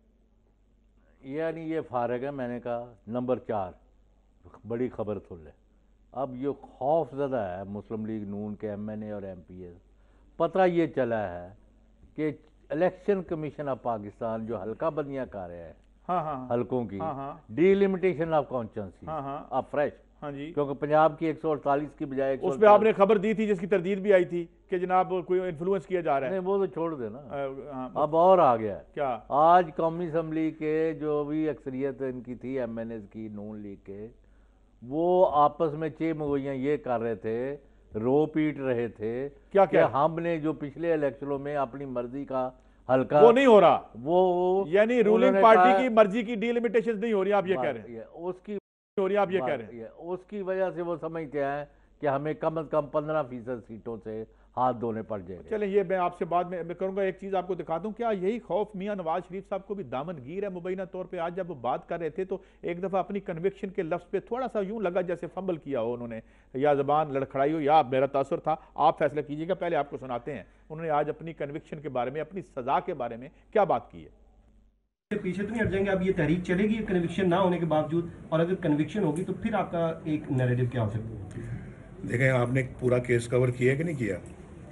Speaker 8: यानी ये फारग है, मैंने कहा नंबर चार बड़ी खबर सुन ले। अब ये खौफ ज़्यादा है मुस्लिम लीग नून के एम एन ए और एम पी ए, पता ये चला है कि इलेक्शन कमीशन ऑफ पाकिस्तान जो हल्का बंदियाँ कर रहे हैं,
Speaker 9: हाँ हाँ
Speaker 8: हल्कों की
Speaker 9: हाँ हाँ
Speaker 8: डीलिमिटेशन ऑफ कॉन्स्टिट्यूंसी,
Speaker 9: हाँ हाँ
Speaker 8: अब फ्रेश,
Speaker 9: हाँ जी,
Speaker 8: क्योंकि पंजाब की एक सौ अड़तालीस की बजाय
Speaker 9: उस पर आपने खबर दी थी जिसकी तरदीद भी आई थी कि जनाब कोई इन्फ्लुएंस किया जा रहा है।
Speaker 8: नहीं वो तो छोड़ देना,
Speaker 9: हाँ,
Speaker 8: अब और आ गया
Speaker 9: क्या
Speaker 8: आज कौमी असम्बली के जो भी अक्सरियत इनकी थी एम एन एज की नून लीग के, वो आपस में चे मगोइयाँ ये कर रहे थे, रो पीट रहे थे
Speaker 9: क्या क्या
Speaker 8: हमने जो पिछले इलेक्शनों में अपनी मर्जी का हल्का
Speaker 9: वो नहीं हो रहा,
Speaker 8: वो
Speaker 9: यानी रूलिंग पार्टी की मर्जी की डीलिमिटेशन नहीं हो रही, आप ये कह रहे हैं
Speaker 8: उसकी
Speaker 9: हो रही, आप ये कह रहे हैं
Speaker 8: उसकी वजह से वो समझते हैं कि हमें कम अज कम पंद्रह फीसद सीटों से हाथ धोने पड़ जाएंगे।
Speaker 9: चलें ये मैं आपसे बाद में मैं करूंगा, एक चीज़ आपको दिखा दूं, क्या यही खौफ मियां नवाज शरीफ साहब को भी दामनगीर है मुबैना तौर पे? आज जब वो बात कर रहे थे तो एक दफ़ा अपनी कन्विक्शन के लफ्ज़ पे थोड़ा सा यूं लगा जैसे फंबल किया हो उन्होंने, या ज़बान लड़खड़ाई हो, या मेरा तासुर था, आप फैसला कीजिएगा। पहले आपको सुनाते हैं उन्होंने आज अपनी कन्विक्शन के बारे में, अपनी सज़ा के बारे में क्या बात की है।
Speaker 10: पीछे तो नहीं हट जाएंगे, अब ये तहरीक चलेगी कन्विक्शन ना होने के बावजूद, और अगर कन्विक्शन होगी तो फिर आपका एक नैरेटिव क्या हो सकता है?
Speaker 11: देखें, आपने पूरा केस कवर किया है कि नहीं किया,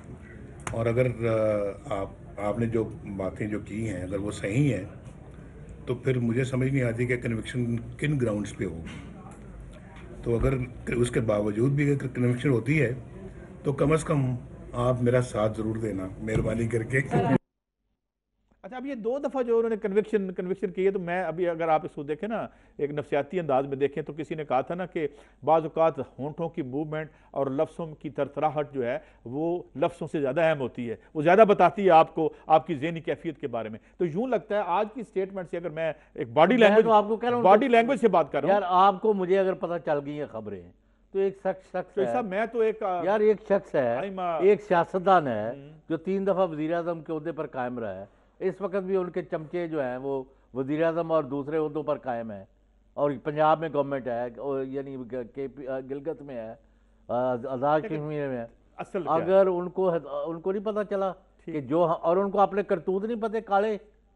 Speaker 11: और अगर आप आपने जो बातें जो की हैं अगर वो सही हैं तो फिर मुझे समझ नहीं आती कि कन्विक्शन किन ग्राउंड्स पे हो। तो अगर उसके बावजूद भी अगर कन्विक्शन होती है तो कम से कम आप मेरा साथ ज़रूर देना, मेहरबानी करके।
Speaker 9: अच्छा, अब ये दो दफ़ा जो उन्होंने कन्विक्शन कन्विक्शन की है, तो मैं अभी अगर आप इसको देखें ना एक नफ्सियाती अंदाज में देखें तो किसी ने कहा था ना कि बाज़ औक़ात होंठों की मूवमेंट और लफ्ज़ों की तरतराहट जो है वो लफ्ज़ों से ज़्यादा अहम होती है, वो ज़्यादा बताती है आपको आपकी ज़हनी कैफियत के बारे में। तो यूँ लगता है आज की स्टेटमेंट से, अगर मैं एक बॉडी लैंग्वेज
Speaker 8: आपको कह रहा हूँ,
Speaker 9: बॉडी लैंग्वेज से बात कर रहा हूँ,
Speaker 8: यार आपको मुझे अगर पता चल गई है खबरें तो एक शख्स शख्स
Speaker 9: तो है, मैं तो एक
Speaker 8: यार एक शख्स है, एक सियासतदान है जो तीन दफ़ा वज़ीर आज़म के ओहदे पर कायम रहा है, इस वक्त भी उनके चमचे जो हैं वो वज़ीर आज़म और दूसरे ओहदों पर कायम है, और पंजाब में गवर्नमेंट है, यानी गिलगित में है, आज़ाद कश्मीर में है।
Speaker 9: असल
Speaker 8: अगर उनको उनको नहीं पता चला कि जो, और उनको अपने करतूत नहीं पते, काले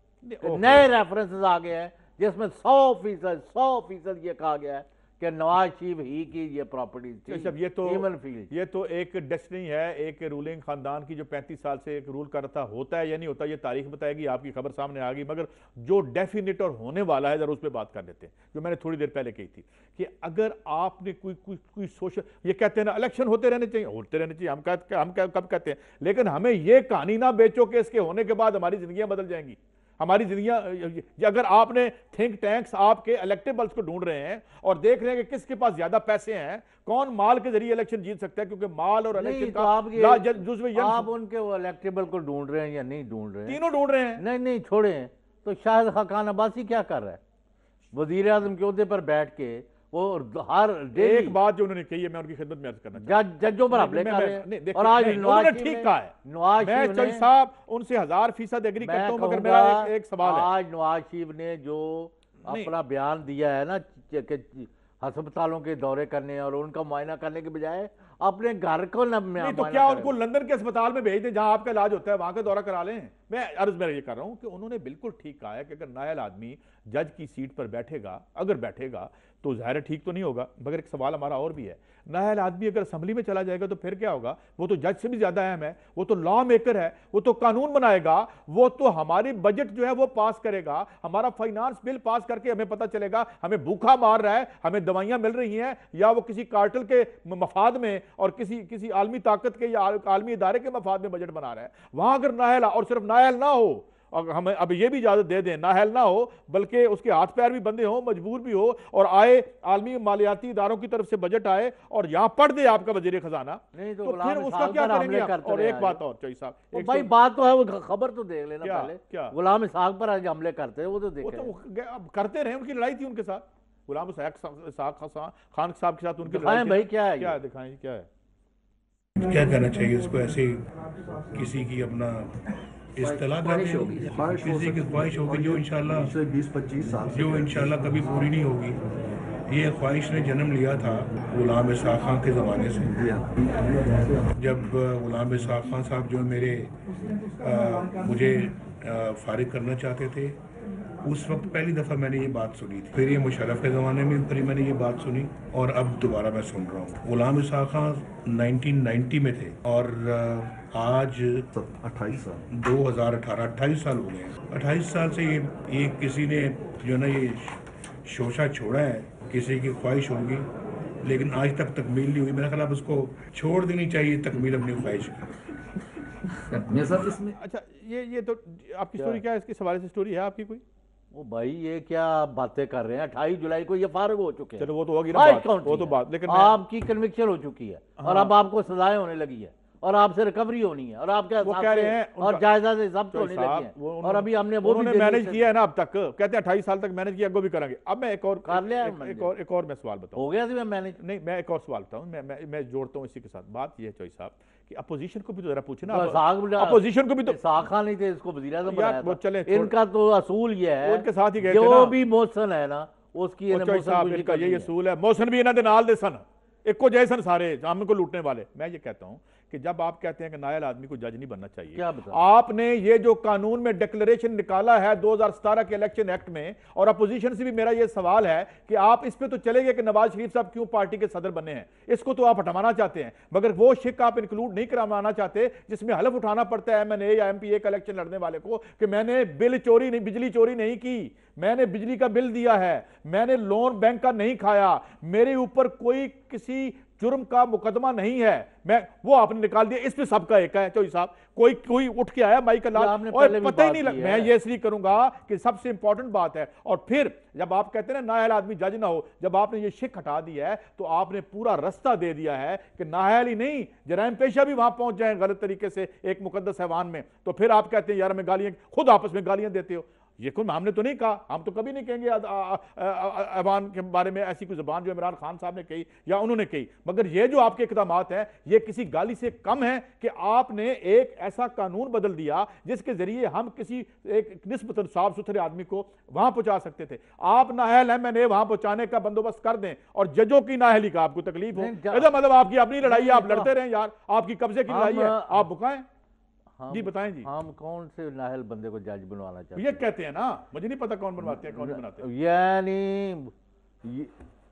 Speaker 8: नए रेफरेंसेस आ गए हैं जिसमें सौ फीसद सौ फीसद ये कहा गया है कि नवाज शरीफ ही की ये प्रॉपर्टी थी।
Speaker 9: सब ये तो
Speaker 8: फील्ड
Speaker 9: ये तो एक डेस्टिनी है, एक रूलिंग खानदान की जो पैंतीस साल से एक रूल करता होता है या नहीं होता, ये तारीख बताएगी, आपकी खबर सामने आ गई। मगर जो डेफिनेट और होने वाला है जरा उस पर बात कर लेते हैं, जो मैंने थोड़ी देर पहले कही थी कि अगर आपने कोई कोई कोई सोशल, ये कहते हैं ना इलेक्शन होते रहने चाहिए, होते रहने चाहिए, हम कहते हम कब कहते हैं, लेकिन हमें ये कहानी ना बेचो कि इसके होने के बाद हमारी जिंदगियां बदल जाएंगी, हमारी जिंदगियां। अगर आपने थिंक टैंक्स आपके इलेक्टेबल्स को ढूंढ रहे हैं और देख रहे हैं कि किसके पास ज्यादा पैसे हैं, कौन माल के जरिए इलेक्शन जीत सकता है, क्योंकि माल और इलेक्शन
Speaker 8: तो
Speaker 9: का
Speaker 8: आप, आप उनके वो इलेक्टेबल को ढूंढ रहे हैं या नहीं ढूंढ रहे हैं?
Speaker 9: तीनों ढूंढ रहे हैं।
Speaker 8: नहीं नहीं छोड़े, तो शायद खान अब्बासी क्या कर रहा है, वजीर आजम के ओहदे पर बैठ के वो हर
Speaker 9: एक बात जो उन्होंने कही है मैं उनकी खिदमत में अर्ज करना चाहता हूं,
Speaker 8: जजों पर हमले कर रहे हैं। और आज
Speaker 9: उन्होंने ठीक कहा है,
Speaker 8: नवाज
Speaker 9: मैं चौधरी साहब उनसे हजार फीसद एग्री करता हूं, मगर मेरा एक, एक सवाल है।
Speaker 8: आज नवाज शरीफ ने जो अपना बयान दिया है ना कि अस्पतालों के दौरे करने और उनका मुआयना करने के बजाय अपने घर को न
Speaker 9: नहीं, तो क्या उनको लंदन के अस्पताल में भेज दें जहां आपका इलाज होता है, वहां का दौरा करा लें। मैं अर्ज में ये कर रहा हूं कि उन्होंने बिल्कुल ठीक कहा है कि अगर नायल आदमी जज की सीट पर बैठेगा, अगर बैठेगा तो जाहिर ठीक तो नहीं होगा, मगर एक सवाल हमारा और भी है, नायल आदमी अगर असेंबली में चला जाएगा तो फिर क्या होगा? वो तो जज से भी ज्यादा अहम है, वो तो लॉ मेकर है, वो तो कानून बनाएगा, वो तो हमारी बजट जो है वो पास करेगा, हमारा फाइनेंस बिल पास करके हमें पता चलेगा हमें भूखा मार रहा है, हमें दवाइयां मिल रही हैं, या वो किसी कार्टेल के मफाद में और किसी किसी आलमी ताकत के या आलमी इदारे के मफाद में बजट बना रहा है। वहां अगर नायल और सिर्फ नायल ना हो, और हमें अब ये भी इजाजत दे दें, नाहल ना हो बल्कि उसके हाथ पैर भी बंधे हों, मजबूर भी हो, और आए आलमी मालियाती इदारों की तरफ से बजट आए और यहाँ पढ़ दे आपका वजीर खजाना,
Speaker 8: नहीं तो,
Speaker 9: तो फिर उसका क्या करेंगे आप? और एक बात और चाहिए साहब,
Speaker 8: भाई बात तो है, वो खबर तो देख लेना
Speaker 9: क्या,
Speaker 8: पहले
Speaker 9: क्या?
Speaker 8: गुलाम इसाक पर आज हमले करते हैं वो तो देखें।
Speaker 9: वो तो करते रहे, उनकी लड़ाई थी उनके साथ, गुलाम इसाक खान साहब के साथ उनकी
Speaker 8: लड़ाई। भाई क्या है,
Speaker 9: क्या दिखाएं, क्या है,
Speaker 11: क्या कहना चाहिए उसको? ऐसे किसी की अपना इस्तेलाह होगी, किसी की ख्वाहिश होगी जो इंशाल्लाह बीस पच्चीस साल जो इंशाल्लाह कभी पूरी नहीं होगी। ये ख्वाहिश ने जन्म लिया था गुलाम इसाक खान के ज़माने से, जब गुलाम इसाक खान साहब जो मेरे आ, मुझे आ, फारिग करना चाहते थे, उस वक्त पहली दफ़ा मैंने ये बात सुनी थी। फिर ये मुशर्रफ के ज़माने में फिर मैंने ये बात सुनी और अब दोबारा मैं सुन रहा हूँ। गुलाम इसाक खान नाइनटीन नाइंटी में थे और आज अट्ठाईस साल दो हज़ार अठारह अट्ठाईस साल हो गए। अट्ठाईस साल से ये ये किसी ने जो ना ये शोशा छोड़ा है, किसी की ख्वाहिश होगी लेकिन आज तक तकमील नहीं हुई। मेरा ख्याल उसको छोड़ देनी चाहिए तकमील अपनी ख्वाहिश की।
Speaker 9: इसमें अच्छा ये ये तो आपकी स्टोरी क्या है? इसके सवाल से स्टोरी है आपकी कोई?
Speaker 8: वो भाई ये क्या बातें कर रहे हैं, अट्ठाईस जुलाई को ये फारिग हो चुके हैं।
Speaker 9: चलो वो तो होगी ना बात, वो तो बात, लेकिन
Speaker 8: आपकी कन्विक्शन हो चुकी है और अब आपको सजाएं होने लगी है और आपसे रिकवरी होनी है और आप क्या
Speaker 9: कह रहे हैं
Speaker 8: और जायजा से जब्त होने लगी है और अभी हमने वो भी
Speaker 9: मैनेज किया है ना अब तक, कहते हैं अट्ठाईस साल तक मैनेज किया, वो भी करेंगे। अब मैं एक और
Speaker 8: कर लिया
Speaker 9: एक और एक और मैं सवाल बताऊं।
Speaker 8: हो गया थी मैं मैनेज नहीं,
Speaker 9: मैं एक और सवाल बताऊं, मैं मैं मैं जोड़ता हूं इसी के साथ। बात ये है चौधरी साहब कि अपोजिशन को भी तो जरा पूछे ना, अपोजिशन को भी तो
Speaker 8: इसाक खान नहीं थे, इसको वज़ीर आज़म बनाया था।
Speaker 9: चले
Speaker 8: इनका तो असूल ये है,
Speaker 9: उनके साथ ही गए
Speaker 8: थे जो भी मोशन है ना उसकी
Speaker 9: इनका यही असूल है। मोशन भी इन्हों दे नाल दे सन, एको जय सन सारे जाम को लूटने वाले। मैं ये कहता हूं कि जब आप कहते हैं कि नायल आदमी को जज नहीं बनना चाहिए,
Speaker 8: क्या
Speaker 9: आपने ये जो कानून में डिक्लेरेशन निकाला है दो हज़ार सत्रह के इलेक्शन एक्ट में, और अपोजिशन से भी मेरा ये सवाल है कि आप इस पे तो चले गए कि नवाज शरीफ साहब क्यों पार्टी के सदर बने हैं, इसको तो आप हटवाना चाहते हैं, मगर वो शिक आप इंक्लूड नहीं करवाना चाहते जिसमें हलफ उठाना पड़ता है एम एन ए या एम पी ए का इलेक्शन लड़ने वाले को कि मैंने बिल चोरी नहीं, बिजली चोरी नहीं की, मैंने बिजली का बिल दिया है, मैंने लोन बैंक का नहीं खाया, मेरे ऊपर कोई किसी जुर्म का मुकदमा नहीं है, मैं वो आपने निकाल दिया। इस पे सबका एक है चौधरी साहब, कोई कोई उठ के आया माइकल लाल और पता ही नहीं लग, मैं ये इसलिए करूंगा कि सबसे इंपॉर्टेंट बात है। और फिर जब आप कहते हैं ना नाहल आदमी जज ना हो, जब आपने ये शिक हटा दिया है तो आपने पूरा रास्ता दे दिया है कि नाहल ही नहीं जराइम पेशा भी वहां पहुंच जाए गलत तरीके से एक मुकद्दस हैवान में। तो फिर आप कहते हैं यार हमें गालियां, खुद आपस में गालियां देते हो। ये कोई हमने तो नहीं कहा, हम तो कभी नहीं कहेंगे अवान के बारे में ऐसी कोई ज़बान जो इमरान खान साहब ने कही या उन्होंने कही, मगर ये जो आपके इक़दामात हैं ये किसी गाली से कम है कि आपने एक ऐसा कानून बदल दिया जिसके जरिए हम किसी एक निस्बतन साफ सुथरे आदमी को वहां पहुंचा सकते थे। आप नाहल है, मैंने वहां पहुंचाने का बंदोबस्त कर दें और जजों की नाहली का आपको तकलीफ हो, ऐसा मतलब आपकी अपनी लड़ाई है, आप लड़ते रहें यार, आपकी कब्जे की लड़ाई है, आप बुकाएं। जी बताएं जी,
Speaker 8: हम कौन से नाहल बंदे को जज बनवाना चाहते
Speaker 9: हैं? ये कहते हैं ना, मुझे नहीं पता कौन बनवाते हैं कौन नहीं बनाते।
Speaker 8: यानी ये,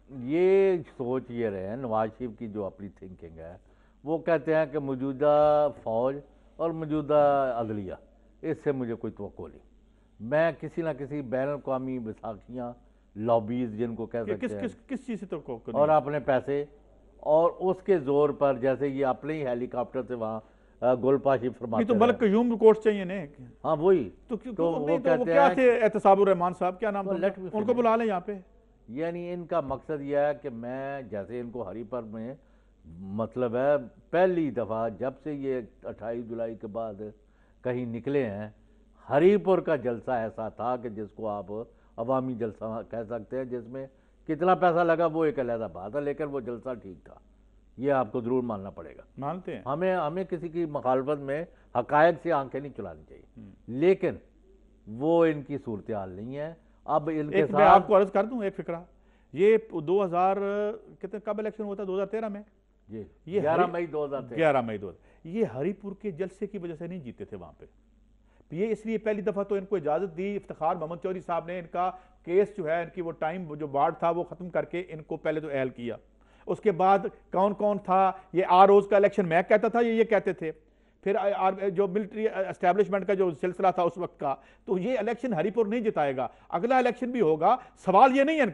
Speaker 8: ये सोच ये रहे नवाज शरीफ की जो अपनी थिंकिंग है, वो कहते हैं कि मौजूदा फौज और मौजूदा अदलिया इससे मुझे कोई तवक्को नहीं, मैं किसी ना किसी बैन अवी बैसाखियाँ लॉबीज जिनको कह सकते हैं,
Speaker 9: किस किस चीज़ से तवक्को
Speaker 8: और अपने पैसे और उसके जोर पर जैसे ये अपने ही हेलीकॉप्टर से वहाँ गोलपाशी फरमाते
Speaker 9: तो बल्कि यूम कोर्ट चाहिए ने।
Speaker 8: हाँ वही
Speaker 9: तो, तो, तो वो कहते वो क्या थे एहतसाबुर रहमान साहब, क्या नाम था, उनको बुला लें यहाँ पे।
Speaker 8: यानी इनका मकसद यह है कि मैं जैसे इनको हरीपुर में मतलब है पहली दफ़ा जब से ये अट्ठाईस जुलाई के बाद कहीं निकले हैं, हरीपुर का जलसा ऐसा था कि जिसको आप अवामी जलसा कह सकते हैं, जिसमें कितना पैसा लगा वो एक अलग बात है, लेकिन वो जलसा ठीक था, ये आपको जरूर मानना पड़ेगा।
Speaker 9: मानते हैं,
Speaker 8: हमें हमें किसी की मुखालफत में हकायक से आंखें नहीं चलानी चाहिए, लेकिन वो इनकी सूरत हाल नहीं है। अब इनके
Speaker 9: एक
Speaker 8: साथ
Speaker 9: मैं आपको अर्ज कर दूं एक फिक्रा, ये दो हजार कितने कब इलेक्शन हुआ था? दो हजार तेरह में
Speaker 8: जी, ये ग्यारह मई दो हजार
Speaker 9: ग्यारह मई दो हजार ये हरीपुर के जलसे की वजह से नहीं जीते थे वहां पे। ये इसलिए पहली दफा तो इनको इजाजत दी इफ्तिखार मोहम्मद चौधरी साहब ने, इनका केस जो है इनकी वो टाइम जो बाढ़ था वो खत्म करके इनको पहले तो एहल किया। उसके बाद कौन कौन था, ये आर रोज का इलेक्शन मैं कहता था, ये ये कहते थे, फिर जो मिलिट्री एस्टैब्लिशमेंट का जो सिलसिला था उस वक्त का, तो ये इलेक्शन हरीपुर नहीं जिताएगा, अगला इलेक्शन भी होगा। सवाल ये नहीं है इनका,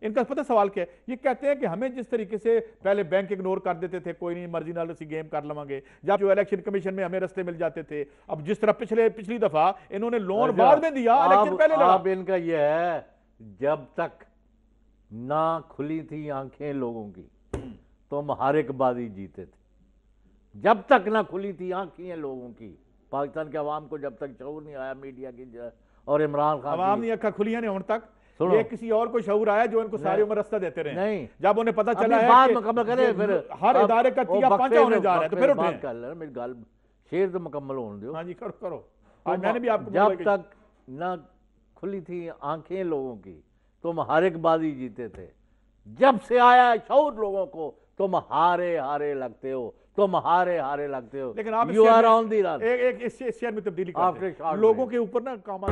Speaker 9: इनका पता सवाल क्या है, ये कहते हैं कि हमें जिस तरीके से पहले बैंक इग्नोर कर देते थे, कोई नहीं मर्जी नाल सी गेम कर लवांगे, जब जो इलेक्शन कमीशन में हमें रस्ते मिल जाते थे, अब जिस तरह पिछले पिछली दफा इन्होंने लोन बाद में दिया, इलेक्शन पहले लड़ा।
Speaker 8: अब इनका ये है, जब तक ना खुली थी आंखें लोगों की तुम हर एक बाजी जीते थे, जब तक ना खुली थी आंखें लोगों की, पाकिस्तान के अवाम को जब तक शऊर नहीं आया मीडिया की और इमरान खान
Speaker 9: अवाम नहीं अखा खुलियां नहीं होने तक, ये किसी और को शऊर आया जो इनको सारी उम्र रास्ता देते रहे।
Speaker 8: नहीं,
Speaker 9: जब उन्हें पता चला है
Speaker 8: बात
Speaker 9: कि
Speaker 8: मुकम्मल करें, फिर
Speaker 9: हर इदारे का तिया पांचा होने जा रहा है, तो फिर उठे।
Speaker 8: बात कर ले, मेरी गल शेर तो मुकम्मल होने दो।
Speaker 9: हाँ जी, करो करो। आज मैंने भी आपको
Speaker 8: जब तक ना खुली थी आंखें लोगों की तुम हर एक बाजी जीते थे, जब से आया शऊर लोगों को तुम हारे हारे लगते हो, तुम हारे हारे लगते हो।
Speaker 9: लेकिन आप
Speaker 8: you are on the run.
Speaker 9: एक एक इस शेयर में तब्दीली करते हैं लोगों के ऊपर ना काम।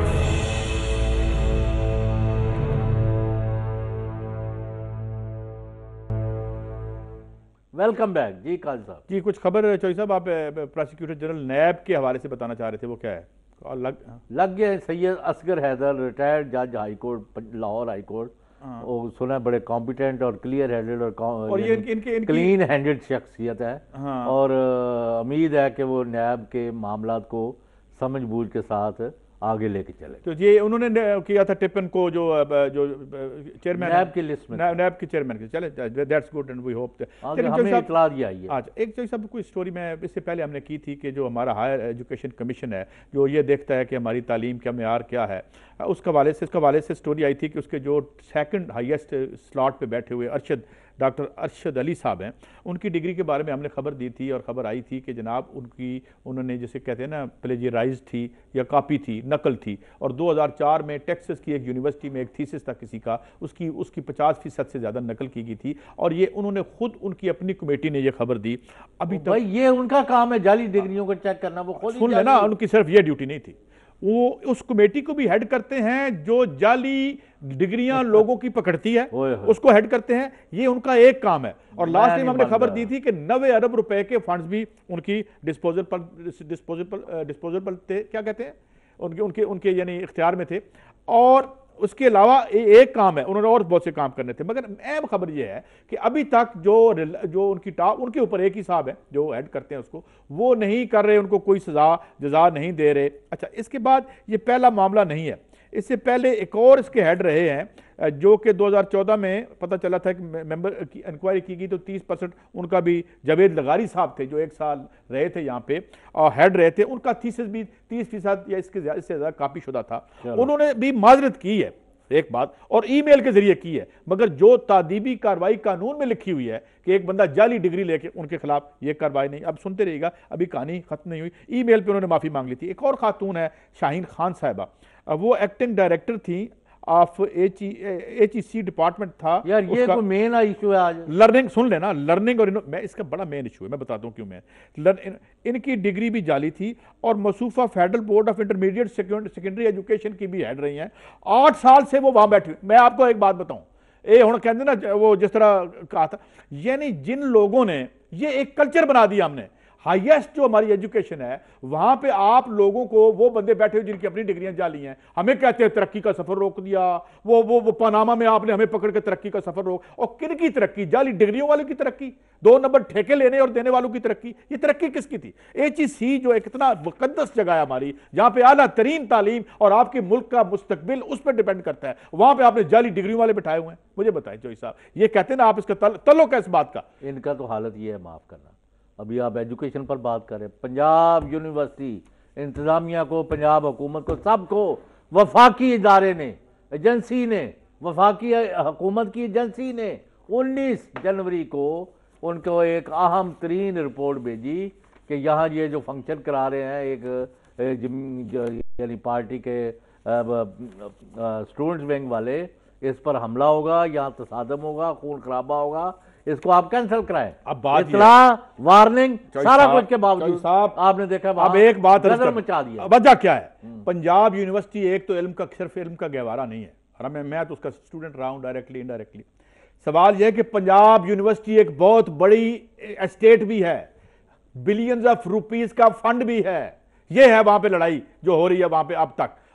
Speaker 8: वेलकम बैक जी काजी साहब।
Speaker 9: जी कुछ खबर चौधरी साहब, आप प्रोसिक्यूटर जनरल नैब के हवाले से बताना चाह रहे थे, वो क्या है? और लग
Speaker 8: लग गए सैयद असगर हैदर, रिटायर्ड जज high court Lahore high court, वो सुना बड़े कॉम्पिटेंट और क्लियर हेडेड और,
Speaker 9: और ये इनके, इनके, इनकी
Speaker 8: क्लीन हैंडेड शख्सियत है।
Speaker 9: हाँ।
Speaker 8: और उम्मीद है कि वो नैब के मामलात को समझ बूझ के साथ आगे लेके चले।
Speaker 9: तो ये उन्होंने किया था टिपन को, जो जो चेयरमैन
Speaker 8: नैब की लिस्ट में,
Speaker 9: नैब के चेयरमैन के, चले that's good and we hope.
Speaker 8: हमें इतला दिया है।
Speaker 9: आज एक चीज सब कोई स्टोरी में इससे पहले हमने की थी कि जो हमारा हायर एजुकेशन कमीशन है, जो ये देखता है कि हमारी तालीम का मेयार क्या है, उसके हवाले से इसके हवाले से स्टोरी आई थी कि उसके जो सेकंड हाईएस्ट स्लॉट पे बैठे हुए अरशद डॉक्टर अरशद अली साहब हैं, उनकी डिग्री के बारे में हमने खबर दी थी और ख़बर आई थी कि जनाब उनकी उन्होंने जैसे कहते हैं ना प्लेजियराइज थी या कॉपी थी, नकल थी, और दो हज़ार चार में टेक्सास की एक यूनिवर्सिटी में एक थीसिस था किसी का, उसकी उसकी पचास फीसद से ज़्यादा नकल की गई थी, और ये उन्होंने खुद उनकी अपनी कमेटी ने ये खबर दी। अभी तक
Speaker 8: भाई ये उनका काम है जाली डिग्रियों को चेक करना, वो खुद
Speaker 9: सुन लेना, उनकी सिर्फ ये ड्यूटी नहीं थी, वो उस कमेटी को भी हेड करते हैं जो जाली डिग्रियां लोगों की पकड़ती है, उसको हेड करते हैं, ये उनका एक काम है। और लास्ट टाइम हमने खबर दी थी कि नब्बे अरब रुपए के फंड्स भी उनकी डिस्पोजल पर डिस्पोजल पर डिस्पोजल पर थे, क्या कहते हैं, उनके उनके उनके यानी इख्तियार में थे। और उसके अलावा एक काम है, उन्होंने और बहुत से काम करने थे, मगर अहम खबर यह है कि अभी तक जो जो उनकी टॉप उनके ऊपर एक ही साहब है जो हेड करते हैं उसको, वो नहीं कर रहे, उनको कोई सजा जजा नहीं दे रहे। अच्छा, इसके बाद ये पहला मामला नहीं है, इससे पहले एक और इसके हेड रहे हैं जो कि दो हज़ार चौदह में पता चला था कि मेंबर की इंक्वायरी की गई तो तीस परसेंट उनका भी जावेद लगारी साहब थे जो एक साल रहे थे यहाँ पे और हेड रहे थे, उनका थीसिस भी तीस फीसद या इसके इससे ज़्यादा कापी शुदा था। उन्होंने भी माजरत की है एक बात, और ईमेल के जरिए की है, मगर जो तादीबी कार्रवाई कानून में लिखी हुई है कि एक बंदा जाली डिग्री लेके उनके खिलाफ ये कार्रवाई नहीं। अब सुनते रहिएगा, अभी कहानी खत्म नहीं हुई। ईमेल पे उन्होंने माफी मांग ली थी। एक और खातून है शाहीन खान साहिबा, वो एक्टिंग डायरेक्टर थी of H E C department था
Speaker 8: यार, ये तो मेन इशू है आज।
Speaker 9: लर्निंग सुन लेना, लर्निंग और मैं इसका बड़ा मेन इशू है, मैं बताता हूँ क्यों। मैं इन, इनकी डिग्री भी जाली थी और मसूफा federal board of intermediate secondary education की भी हेड रही हैं। आठ साल से वो वहां बैठी। मैं आपको एक बात बताऊं, ये हूं कहते ना वो जिस तरह कहा था, यानी जिन लोगों ने ये एक कल्चर बना दिया, हमने हाईएस्ट जो हमारी एजुकेशन है वहां पे आप लोगों को वो बंदे बैठे हुए जिनकी अपनी डिग्रियां जाली हैं, हमें कहते हैं तरक्की का सफर रोक दिया, वो वो वो पनामा में आपने हमें पकड़ के तरक्की का सफर रोक। और किन की तरक्की? जाली डिग्रियों वालों की तरक्की, दो नंबर ठेके लेने और देने वालों की तरक्की। ये तरक्की किसकी थी? एच ई सी जो एक इतना मुकद्दस जगह है हमारी, जहां पे आला तरीन तालीम और आपके मुल्क का मुस्तकबिल उस पर डिपेंड करता है, वहां पे आपने जाली डिग्रियों वाले बिठाए हुए हैं। मुझे बताएं चौधरी साहब, ये कहते हैं ना आप इसका तल, तल्लुक है इस बात का।
Speaker 8: इनका तो हालत ये है, माफ करना, अभी आप एजुकेशन पर बात करें, पंजाब यूनिवर्सिटी इंतजामिया को, पंजाब हुकूमत को, सबको वफाकी इदारे ने, एजेंसी ने, वफाकी हुकूमत की एजेंसी ने उन्नीस जनवरी को उनको एक अहम तरीन रिपोर्ट भेजी कि यहाँ ये जो फंक्शन करा रहे हैं एक यानी पार्टी के स्टूडेंट्स विंग वाले, इस पर हमला होगा, यहाँ तसादम होगा, खून खराबा होगा, इसको आप कैंसिल कराएं।
Speaker 9: अब बात
Speaker 8: इतला, वार्निंग, सारा कुछ के बावजूद साहब आपने देखा
Speaker 9: अब एक बात
Speaker 8: मचा दिया।
Speaker 9: वजह क्या है? पंजाब यूनिवर्सिटी एक तो इल्म का सिर्फ इल्म का गहवारा नहीं है, और मैं मैं तो उसका स्टूडेंट रहा हूं डायरेक्टली इनडायरेक्टली। सवाल यह है कि पंजाब यूनिवर्सिटी एक बहुत बड़ी एस्टेट भी है, बिलियंस ऑफ रुपीस का फंड भी है। यह है वहां पे लड़ाई जो हो रही है वहां पे अब तक।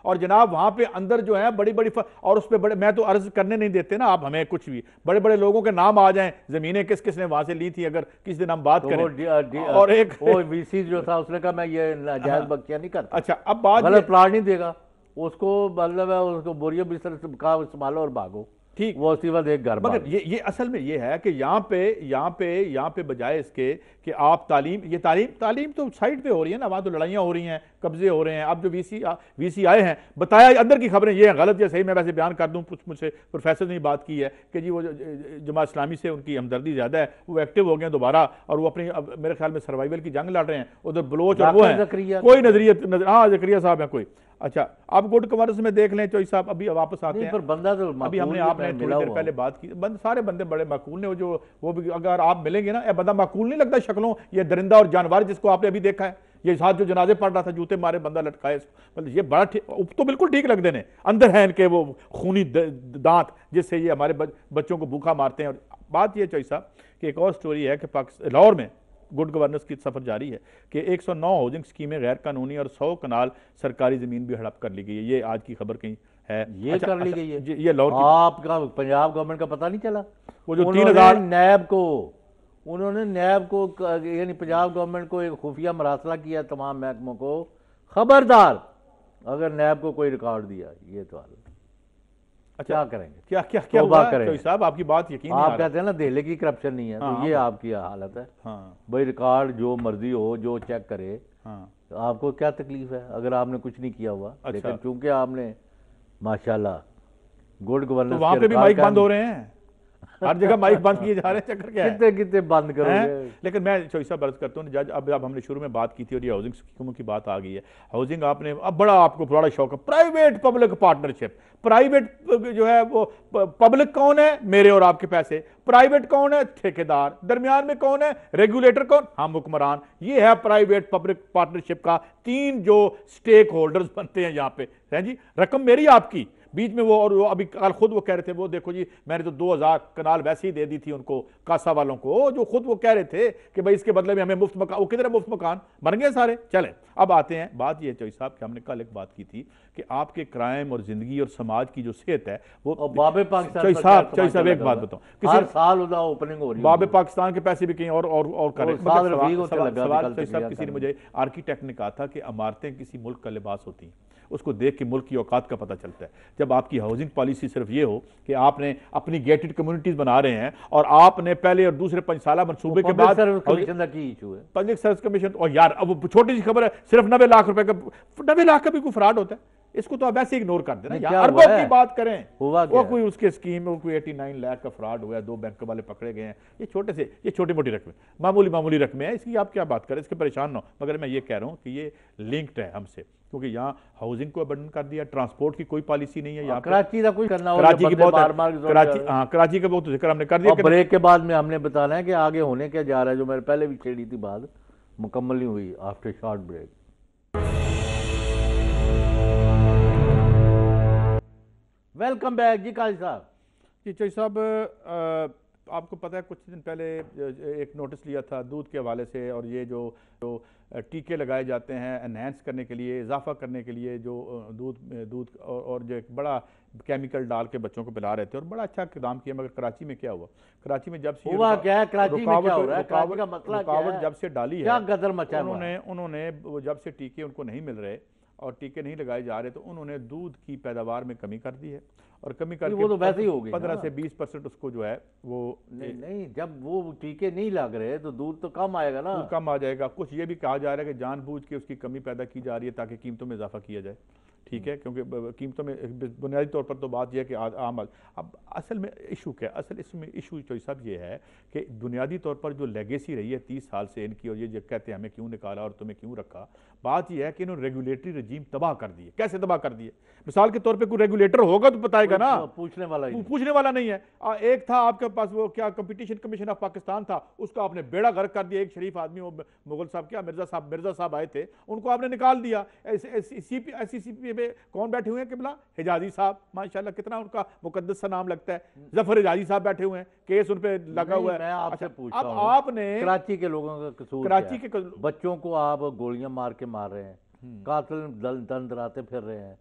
Speaker 9: और जनाब वहां पे अंदर जो है बड़ी बड़ी और उस पर बड़े, मैं तो अर्ज करने नहीं देते ना आप हमें कुछ भी, बड़े बड़े लोगों के नाम आ जाएं, जमीनें किस किस ने वहां से ली थी, अगर किस दिन हम बात
Speaker 8: तो
Speaker 9: करें।
Speaker 8: वो डी, डी,
Speaker 9: और एक
Speaker 8: वो वीसी जो था उसने कहा मैं ये नाजायज बख्शियां नहीं करता।
Speaker 9: अच्छा, अब बात
Speaker 8: गलत प्लाट नहीं देगा उसको, मतलब है उसको बोरियो बिस्तर का संभालो और भागो,
Speaker 9: ठीक,
Speaker 8: वो उसी वक्त एक घर।
Speaker 9: मगर ये ये असल में ये है कि यहाँ पे यहाँ पे यहाँ पे बजाय इसके कि आप तालीम, ये तालीम तालीम तो साइड पे हो रही है ना, वहाँ तो लड़ाइयाँ हो रही हैं, कब्जे हो रहे हैं। अब जो वीसी वीसी आए हैं, बताया अंदर की खबरें ये गलत या सही मैं वैसे बयान कर दूँ, कुछ मुझसे प्रोफेसर ने बात की है कि जी वो जमात इस्लामी से उनकी हमदर्दी ज़्यादा है, वो एक्टिव हो गए दोबारा और वो अपनी मेरे ख्याल में सर्वाइवल की जंग लड़ रहे हैं, उधर बलोच और वो है कोई नजरिया। हाँ जकरिया साहब है कोई। अच्छा, आप गुड कमर्स में देख लें चौधरी साहब, अभी वापस आते हैं।
Speaker 8: पर बंदा तो
Speaker 9: अभी हमने आपने थोड़ी देर पहले बात की, बंद सारे बंदे बड़े माकूल ने, वो जो वो भी अगर आप मिलेंगे ना, ये बंदा माकूल नहीं लगता शक्लों, ये दरिंदा और जानवर जिसको आपने अभी देखा है, ये साथ जो जनाजे पढ़ रहा था जूते मारे बंदा लटकाए, मतलब ये बड़ा तो बिल्कुल ठीक लगते हैं, अंदर है इनके वो खूनी दांत जिससे ये हमारे बच्चों को भूखा मारते हैं। और बात ये चौधरी साहब कि एक और स्टोरी है कि पाकिस्तान लाहौर में गुड गवर्नेंस की सफर जारी है कि एक सौ नौ हाउसिंग स्कीमें गैर कानूनी और सौ कनाल सरकारी जमीन भी हड़प कर ली गई है। ये आज की खबर कहीं है,
Speaker 8: ये
Speaker 9: अच्छा,
Speaker 8: कर ली
Speaker 9: अच्छा,
Speaker 8: गई है।
Speaker 9: ये, ये लाहौर
Speaker 8: आपका पंजाब गवर्नमेंट का पता नहीं चला,
Speaker 9: वो जो तीन हजार
Speaker 8: नैब को उन्होंने नैब को यानी पंजाब गवर्नमेंट को एक खुफिया मरासला किया तमाम महकमों को, खबरदार अगर नैब को कोई रिकॉर्ड दिया ये तो हाल। अच्छा, क्या करेंगे,
Speaker 9: क्या क्या क्या हुआ करेंगे साहब, आपकी बात यकीन नहीं,
Speaker 8: आप कहते हैं ना दिल्ली की करप्शन नहीं है,
Speaker 9: हाँ,
Speaker 8: तो ये आपकी हालत है।
Speaker 9: हाँ,
Speaker 8: भाई रिकॉर्ड जो मर्जी हो जो चेक करे,
Speaker 9: हाँ,
Speaker 8: तो आपको क्या तकलीफ है अगर आपने कुछ नहीं किया हुआ।
Speaker 9: अच्छा,
Speaker 8: लेकिन चूंकि आपने माशाल्लाह गुड गवर्नेंस,
Speaker 9: तो वहां पे भी माइक बंद हो रहे हैं, हर जगह माइक बंद किए जा रहे हैं, चक्कर क्या है?
Speaker 8: कितने कितने बंद करोगे?
Speaker 9: लेकिन मैं चौधरी साहब अर्ज करता हूँ जज, अब अब हमने शुरू में बात की थी और ये हाउसिंग स्कीमों की बात आ गई है। हाउसिंग आपने अब बड़ा आपको बड़ा शौक है, प्राइवेट पब्लिक पार्टनरशिप। प्राइवेट जो है वो पब्लिक कौन है, मेरे और आपके पैसे, प्राइवेट कौन है, ठेकेदार, दरमियान में कौन है, रेगुलेटर कौन, हम हुक्मरान। ये है प्राइवेट पब्लिक पार्टनरशिप का तीन जो स्टेक होल्डर्स बनते हैं यहाँ पे, है जी, रकम मेरी आपकी, बीच में वो और वो अभी कल खुद वो कह रहे थे, वो देखो जी मैंने तो दो हजार कनाल वैसे ही दे दी थी उनको कासा वालों को, जो खुद वो कह रहे थे कि भाई इसके बदले में हमें मुफ्त मकान, वो किधर है मुफ्त मकान, बन गए सारे। चले अब आते हैं, बात ये चौधरी साहब कि हमने कल एक बात की थी कि आपके क्राइम और जिंदगी और समाज की जो सेहत है वो
Speaker 8: बाबे पाकिस्तान।
Speaker 9: चौधरी साहब चौधरी साहब एक बात बताऊं,
Speaker 8: हर साल ओपनिंग हो रही है,
Speaker 9: बाबे पाकिस्तान के पैसे भी कहीं और और और करें। सवाल किसी ने मुझे आर्किटेक्ट ने कहा था कि इमारतें किसी मुल्क का लिबास होती हैं, उसको देख के मुल्क की औकात का पता चलता है। जब आपकी हाउसिंग पॉलिसी सिर्फ ये हो कि आपने अपनी गेटेड कम्युनिटीज बना रहे हैं और आपने पहले और दूसरे पंचसाला मंसूबे के बाद पब्लिक सर्विस कमीशन, और यार अब छोटी सी खबर है, सिर्फ नब्बे लाख रुपए का, नब्बे लाख का भी कोई फ्रॉड होता है, इसको तो आप वैसे इग्नोर कर देना यार, अरबों की बात करें, वो कोई उसके स्कीम में कोई नवासी लाख का फ्रॉड हुआ, दो बैंक वाले पकड़े गए हैं, ये छोटे से ये छोटी मोटी रकमें, मामूली मामूली रकमें हैं, इसकी आप क्या बात करें, इसके परेशान ना हो। मगर मैं ये कह रहा हूँ कि ये लिंक्ड है हमसे, क्योंकि यहाँ हाउसिंग को अबंडन कर दिया, ट्रांसपोर्ट की कोई पॉलिसी नहीं है यहाँ,
Speaker 8: कराची का कुछ करना,
Speaker 9: कराची की बहुत कराची हाँ कराची का बहुत जिक्र हमने कर दिया।
Speaker 8: ब्रेक के बाद में हमने बताना है कि आगे होने क्या जा रहा है, जो मैंने पहले भी छेड़ी थी बात मुकम्मल नहीं हुई after short break. Welcome back जी काजी साहब।
Speaker 9: जी चौधरी साहब, आपको पता है कुछ दिन पहले एक नोटिस लिया था दूध के हवाले से, और ये जो जो टीके लगाए जाते हैं एनहेंस करने के लिए, इजाफा करने के लिए, जो दूध दूध और, और जो एक बड़ा केमिकल डाल के बच्चों को पिला रहे थे, और बड़ा अच्छा इक़दाम किया। मगर कराची में क्या हुआ, कराची में जब से
Speaker 8: हुआ क्या है, कराची में क्या हो रहा है, कराची का मसला क्या है,
Speaker 9: रुकावट जब से डाली है,
Speaker 8: क्या गदर मचा है,
Speaker 9: उन्होंने उन्होंने जब से टीके उनको नहीं मिल रहे और टीके नहीं लगाए जा रहे, तो उन्होंने दूध की पैदावार में कमी कर दी है, और कमी करके
Speaker 8: वो तो वैसे ही हो गई,
Speaker 9: पंद्रह से बीस परसेंट उसको जो है वो
Speaker 8: नहीं नहीं जब वो टीके नहीं लग रहे तो दूध तो कम आएगा ना,
Speaker 9: दूध कम आ जाएगा। कुछ ये भी कहा जा रहा है कि जानबूझ के उसकी कमी पैदा की जा रही है ताकि कीमतों में इजाफा किया जाए, ठीक है, क्योंकि कीमतों में बुनियादी तौर पर तो बात यह है कि आम, अब असल में इशू क्या है, असल इसमें इशू चौधरी साहब ये है कि बुनियादी तौर पर जो लेगेसी रही है तीस साल से इनकी, और ये जो कहते हैं हमें क्यों निकाला और तुम्हें क्यों रखा, बात यह है कि इन्होंने रेगुलेटरी रजीम तबाह कर दिए। कैसे तबाह कर दिए? मिसाल के तौर पे कोई रेगुलेटर होगा तो बताएगा ना,
Speaker 8: पूछने वाला ही
Speaker 9: पूछने वाला नहीं है। आ, एक था आपके पास वो क्या कंपटीशन कमीशन ऑफ पाकिस्तान था, उसका आपने बेड़ा गर्क कर दिया। एक शरीफ आदमी वो मुगल साहब क्या मिर्जा साहब मिर्जा साहब आए थे, उनको आपने निकाल दिया। ऐसी सी पी में कौन बैठे हुए हैं किबला? हिजाजी साहब, माशाल्लाह कितना उनका मुकद्दस सा नाम लगता है, जफर हिजाजी साहब बैठे हुए हैं, केस उन पे लगा हुआ है।
Speaker 8: मैं आपसे पूछता हूं,
Speaker 9: अब आपने
Speaker 8: कराची के लोगों का कसूर,
Speaker 9: कराची के
Speaker 8: बच्चों को आप गोलियां मार के मार रहे हैं, कातिल दल दंद दराते फिर रहे हैं,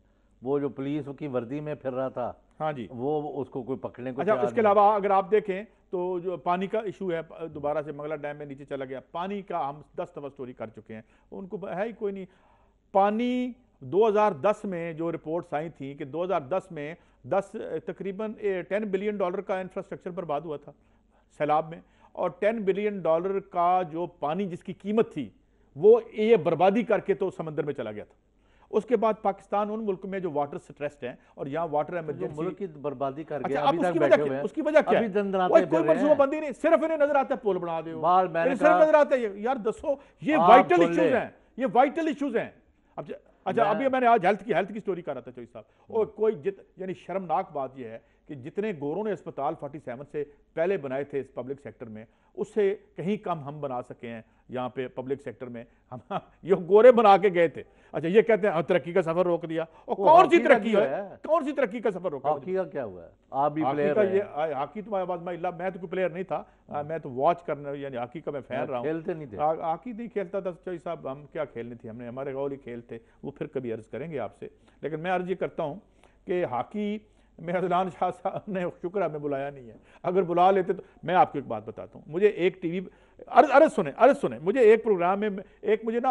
Speaker 8: वो जो पुलिस की वर्दी में फिर रहा था,
Speaker 9: हाँ जी,
Speaker 8: वो उसको कोई पकड़ने को
Speaker 9: अच्छा। इसके अलावा अगर आप देखें तो जो पानी का इशू है, दोबारा से मंगला डैम में नीचे चला गया पानी का, हम दस दफा स्टोरी कर चुके हैं, उनको है ही कोई नहीं। पानी दो हज़ार दस में जो रिपोर्ट्स आई थी कि दो हज़ार दस में दस तकरीबन टेन बिलियन डॉलर का इंफ्रास्ट्रक्चर बर्बाद हुआ था सैलाब में, और टेन बिलियन डॉलर का जो पानी जिसकी कीमत थी वो ये बर्बादी करके तो समंदर में चला गया था। उसके बाद पाकिस्तान उन मुल्क में जो वाटर स्ट्रेस्ड हैं और यहाँ वाटर इमरजेंसी,
Speaker 8: मुल्क की बर्बादी कर
Speaker 9: अच्छा,
Speaker 8: गया,
Speaker 9: अभी तक बैठे हुए हैं, उसकी वजह क्या है? कोई मनसूबाबंदी नहीं, सिर्फ इन्हें नजर आता है पुल बना दो, सिर्फ नजर आता है। यार दसो, ये वाइटल इश्यूज हैं, ये वाइटल इश्यूज हैं। अब अच्छा, अभी मैंने आज हेल्थ की हेल्थ की स्टोरी कर रहा था चौधरी साहब, और कोई जित यानी शर्मनाक बात यह है कि जितने गोरों ने अस्पताल सैंतालीस से पहले बनाए थे इस पब्लिक सेक्टर में, उससे कहीं कम हम बना सके हैं यहाँ पे पब्लिक सेक्टर में। हम ये गोरे बना के गए थे। अच्छा, ये कहते हैं तरक्की का सफर रोक दिया, और कौन सी तरक्की है? कौन सी तरक्की का सफर रोका?
Speaker 8: हॉकी का क्या हुआ है? आप भी
Speaker 9: प्लेयर हैं। ये हॉकी तो मैं तो कोई प्लेयर नहीं था, मैं तो वॉच करने, यानी हॉकी का मैं फैन रहा हूँ।
Speaker 8: खेलते नहीं थे?
Speaker 9: हॉकी नहीं खेलता था चौधरी साहब, हम क्या खेलनी थी, हमने हमारे गौली खेल थे, वो फिर कभी अर्ज करेंगे आपसे। लेकिन मैं अर्ज ये करता हूँ कि हॉकी में अदनान शाह साहब ने शुक्र है हमें बुलाया नहीं है, अगर बुला लेते तो। मैं आपको एक बात बताता हूँ, मुझे एक टीवी अर्ज अर्ज सुने अर्ज सुने मुझे एक प्रोग्राम में एक मुझे ना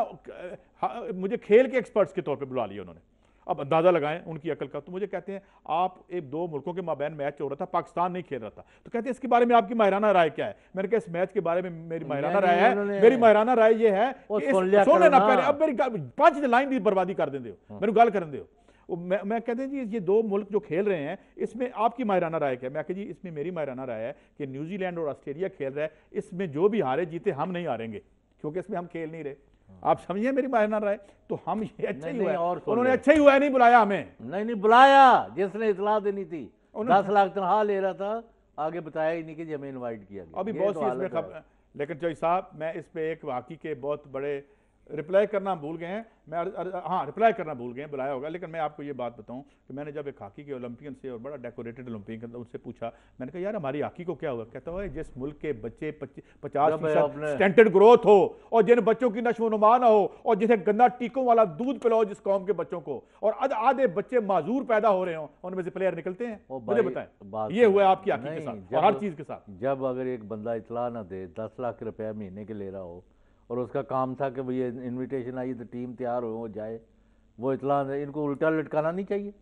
Speaker 9: मुझे खेल के एक्सपर्ट्स के तौर पे बुला लिया उन्होंने। अब अंदाजा लगाएं उनकी अकल का। तो मुझे कहते हैं आप, एक दो मुल्कों के माबैन मैच हो रहा था, पाकिस्तान नहीं खेल रहा था, तो कहते हैं इसके बारे में आपकी माहिराना राय क्या है? मैंने कहा इस मैच के बारे में मेरी माहिराना राय है, मेरी माहिराना राय ये है कि सोने ना पहले, अब मेरी पांच लाइन भी बर्बादी कर देंगे, मेरे गल कर देंगे। मैं मैं कहते हैं जी ये दो मुल्क जो खेल रहे हैं इसमें आपकी माहिराना राय क्या है? मैं कहती जी इसमें मेरी माहिराना राय है कि न्यूजीलैंड और ऑस्ट्रेलिया खेल रहा है, इसमें जो भी हारे जीते हम नहीं हारेंगे, क्योंकि इसमें हम खेल नहीं रहे। आप समझिए मेरी माहिराना राय। तो हम ये अच्छा ही हुआ, उन्होंने अच्छा ही हुआ नहीं बुलाया हमें।
Speaker 8: नहीं नहीं बुलाया, जिसने इतला देनी थी, दस लाख तनख्वाह ले रहा था, आगे बताया ही नहीं कि हमें इन्वाइट किया गया।
Speaker 9: अभी बहुत सी इसमें खबर, लेकिन चौधरी साहब मैं इस पे एक हॉकी के बहुत बड़े रिप्लाई करना भूल गए हैं, मैं हाँ रिप्लाई करना भूल गए, बुलाया होगा। लेकिन मैं आपको ये बात बताऊं कि मैंने जब एक हॉकी के ओलंपियन से, और बड़ा डेकोरेटेड ओलंपियन, उनसे पूछा, मैंने कहा यार हमारी हॉकी को क्या हुआ? कहता हुआ जिस मुल्क के बच्चे पचास फीसद स्टैंडर्ड ग्रोथ हो, और जिन बच्चों की नशोनुमा ना हो, और जिसे गंदा टीकों वाला दूध पिलाओ जिस कौम के बच्चों को, और आधे बच्चे माजूर पैदा हो रहे हो, उनमें से प्लेयर निकलते हैं, मुझे बताएं ये हुआ आपकी हॉकी के साथ और हर चीज के साथ।
Speaker 8: जब अगर एक बंदा इतला ना दे, दस लाख रुपया महीने के ले रहा हो, और उसका काम था कि भाई इनविटेशन आई तो टीम तैयार हो, वो जाए, वो इतला, इनको उल्टा लटकाना नहीं चाहिए।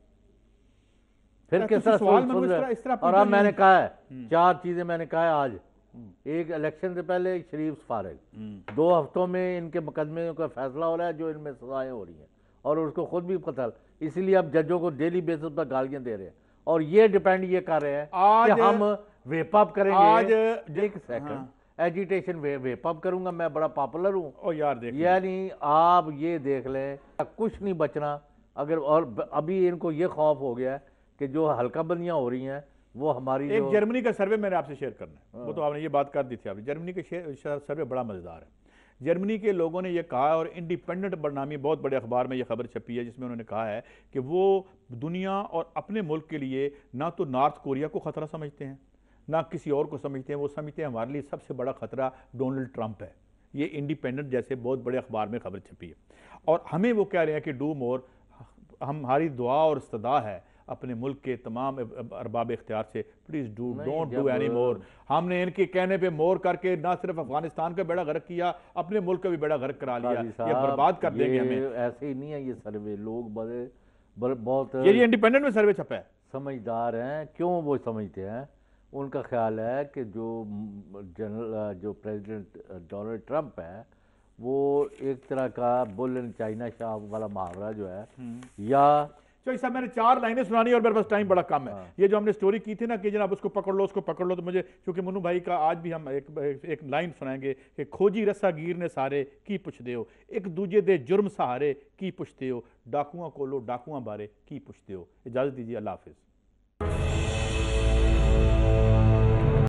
Speaker 8: फिर किस तरह सवाल? और अब मैंने कहा है चार चीजें, मैंने कहा है आज, एक इलेक्शन से पहले शरीफ फारिग, दो हफ्तों में इनके मुकदमे का फैसला हो रहा है जो इनमें सजाएं हो रही हैं, और उसको खुद भी पता, इसीलिए अब जजों को डेली बेसिस पर गालियां दे रहे हैं, और ये डिपेंड ये कर रहे हैं कि हम वेप अप करेंगे। आज एक सेकंड, एजिटेशन वे वेप अप करूंगा, मैं बड़ा पॉपुलर हूँ,
Speaker 9: और यार देख,
Speaker 8: यानी आप ये देख लें कुछ नहीं बचना अगर। और अभी इनको ये खौफ हो गया है कि जो हल्का बंदियां हो रही हैं वो हमारी,
Speaker 9: एक जर्मनी का सर्वे मैंने आपसे शेयर करना है, वो तो आपने ये बात कर दी थी आपने। जर्मनी का सर्वे बड़ा मजेदार है। जर्मनी के लोगों ने यह कहा, और इंडिपेंडेंट बरनामी बहुत बड़े अखबार में यह खबर छपी है, जिसमें उन्होंने कहा है कि वो दुनिया और अपने मुल्क के लिए ना तो नॉर्थ कोरिया को खतरा समझते हैं, ना किसी और को समझते हैं, वो समझते हैं हमारे लिए सबसे बड़ा खतरा डोनाल्ड ट्रंप है। ये इंडिपेंडेंट जैसे बहुत बड़े अखबार में खबर छपी है, और हमें वो कह रहे हैं कि डू मोर, हमारी दुआ और इस्तदा है अपने मुल्क के तमाम अरबाब इख्तियार से, please do don't do any more. हमने इनके कहने पे मोर करके ना सिर्फ अफगानिस्तान का बेड़ा गर्क किया, अपने मुल्क का भी बेड़ा गर्क करा लिया, ये बर्बाद कर देंगे हमें।
Speaker 8: ऐसे ही नहीं है ये सर्वे, लोग बड़े बहुत,
Speaker 9: ये इंडिपेंडेंट में सर्वे छपा है,
Speaker 8: समझदार हैं। क्यों वो समझते हैं? उनका ख्याल है कि जो जनरल जो प्रेसिडेंट डोनाल्ड ट्रंप है वो एक तरह का बुल इन चाइना शाह वाला मुहावरा जो है, या
Speaker 9: चलो साहब मैंने चार लाइनें सुनानी और मेरे पास टाइम बड़ा कम है। हाँ। ये जो हमने स्टोरी की थी ना कि जनाब उसको पकड़ लो उसको पकड़ लो, तो मुझे क्योंकि मनु भाई का आज भी हम एक एक लाइन सुनाएंगे कि खोजी रस्सा गिर ने सारे की पुछते हो, एक दूजे दे जुर्म सहारे की पुछते हो, डाकुआं कोलो डाकुआं बारे की पुछते हो। इजाजत दीजिए, अल्लाह हाफिज।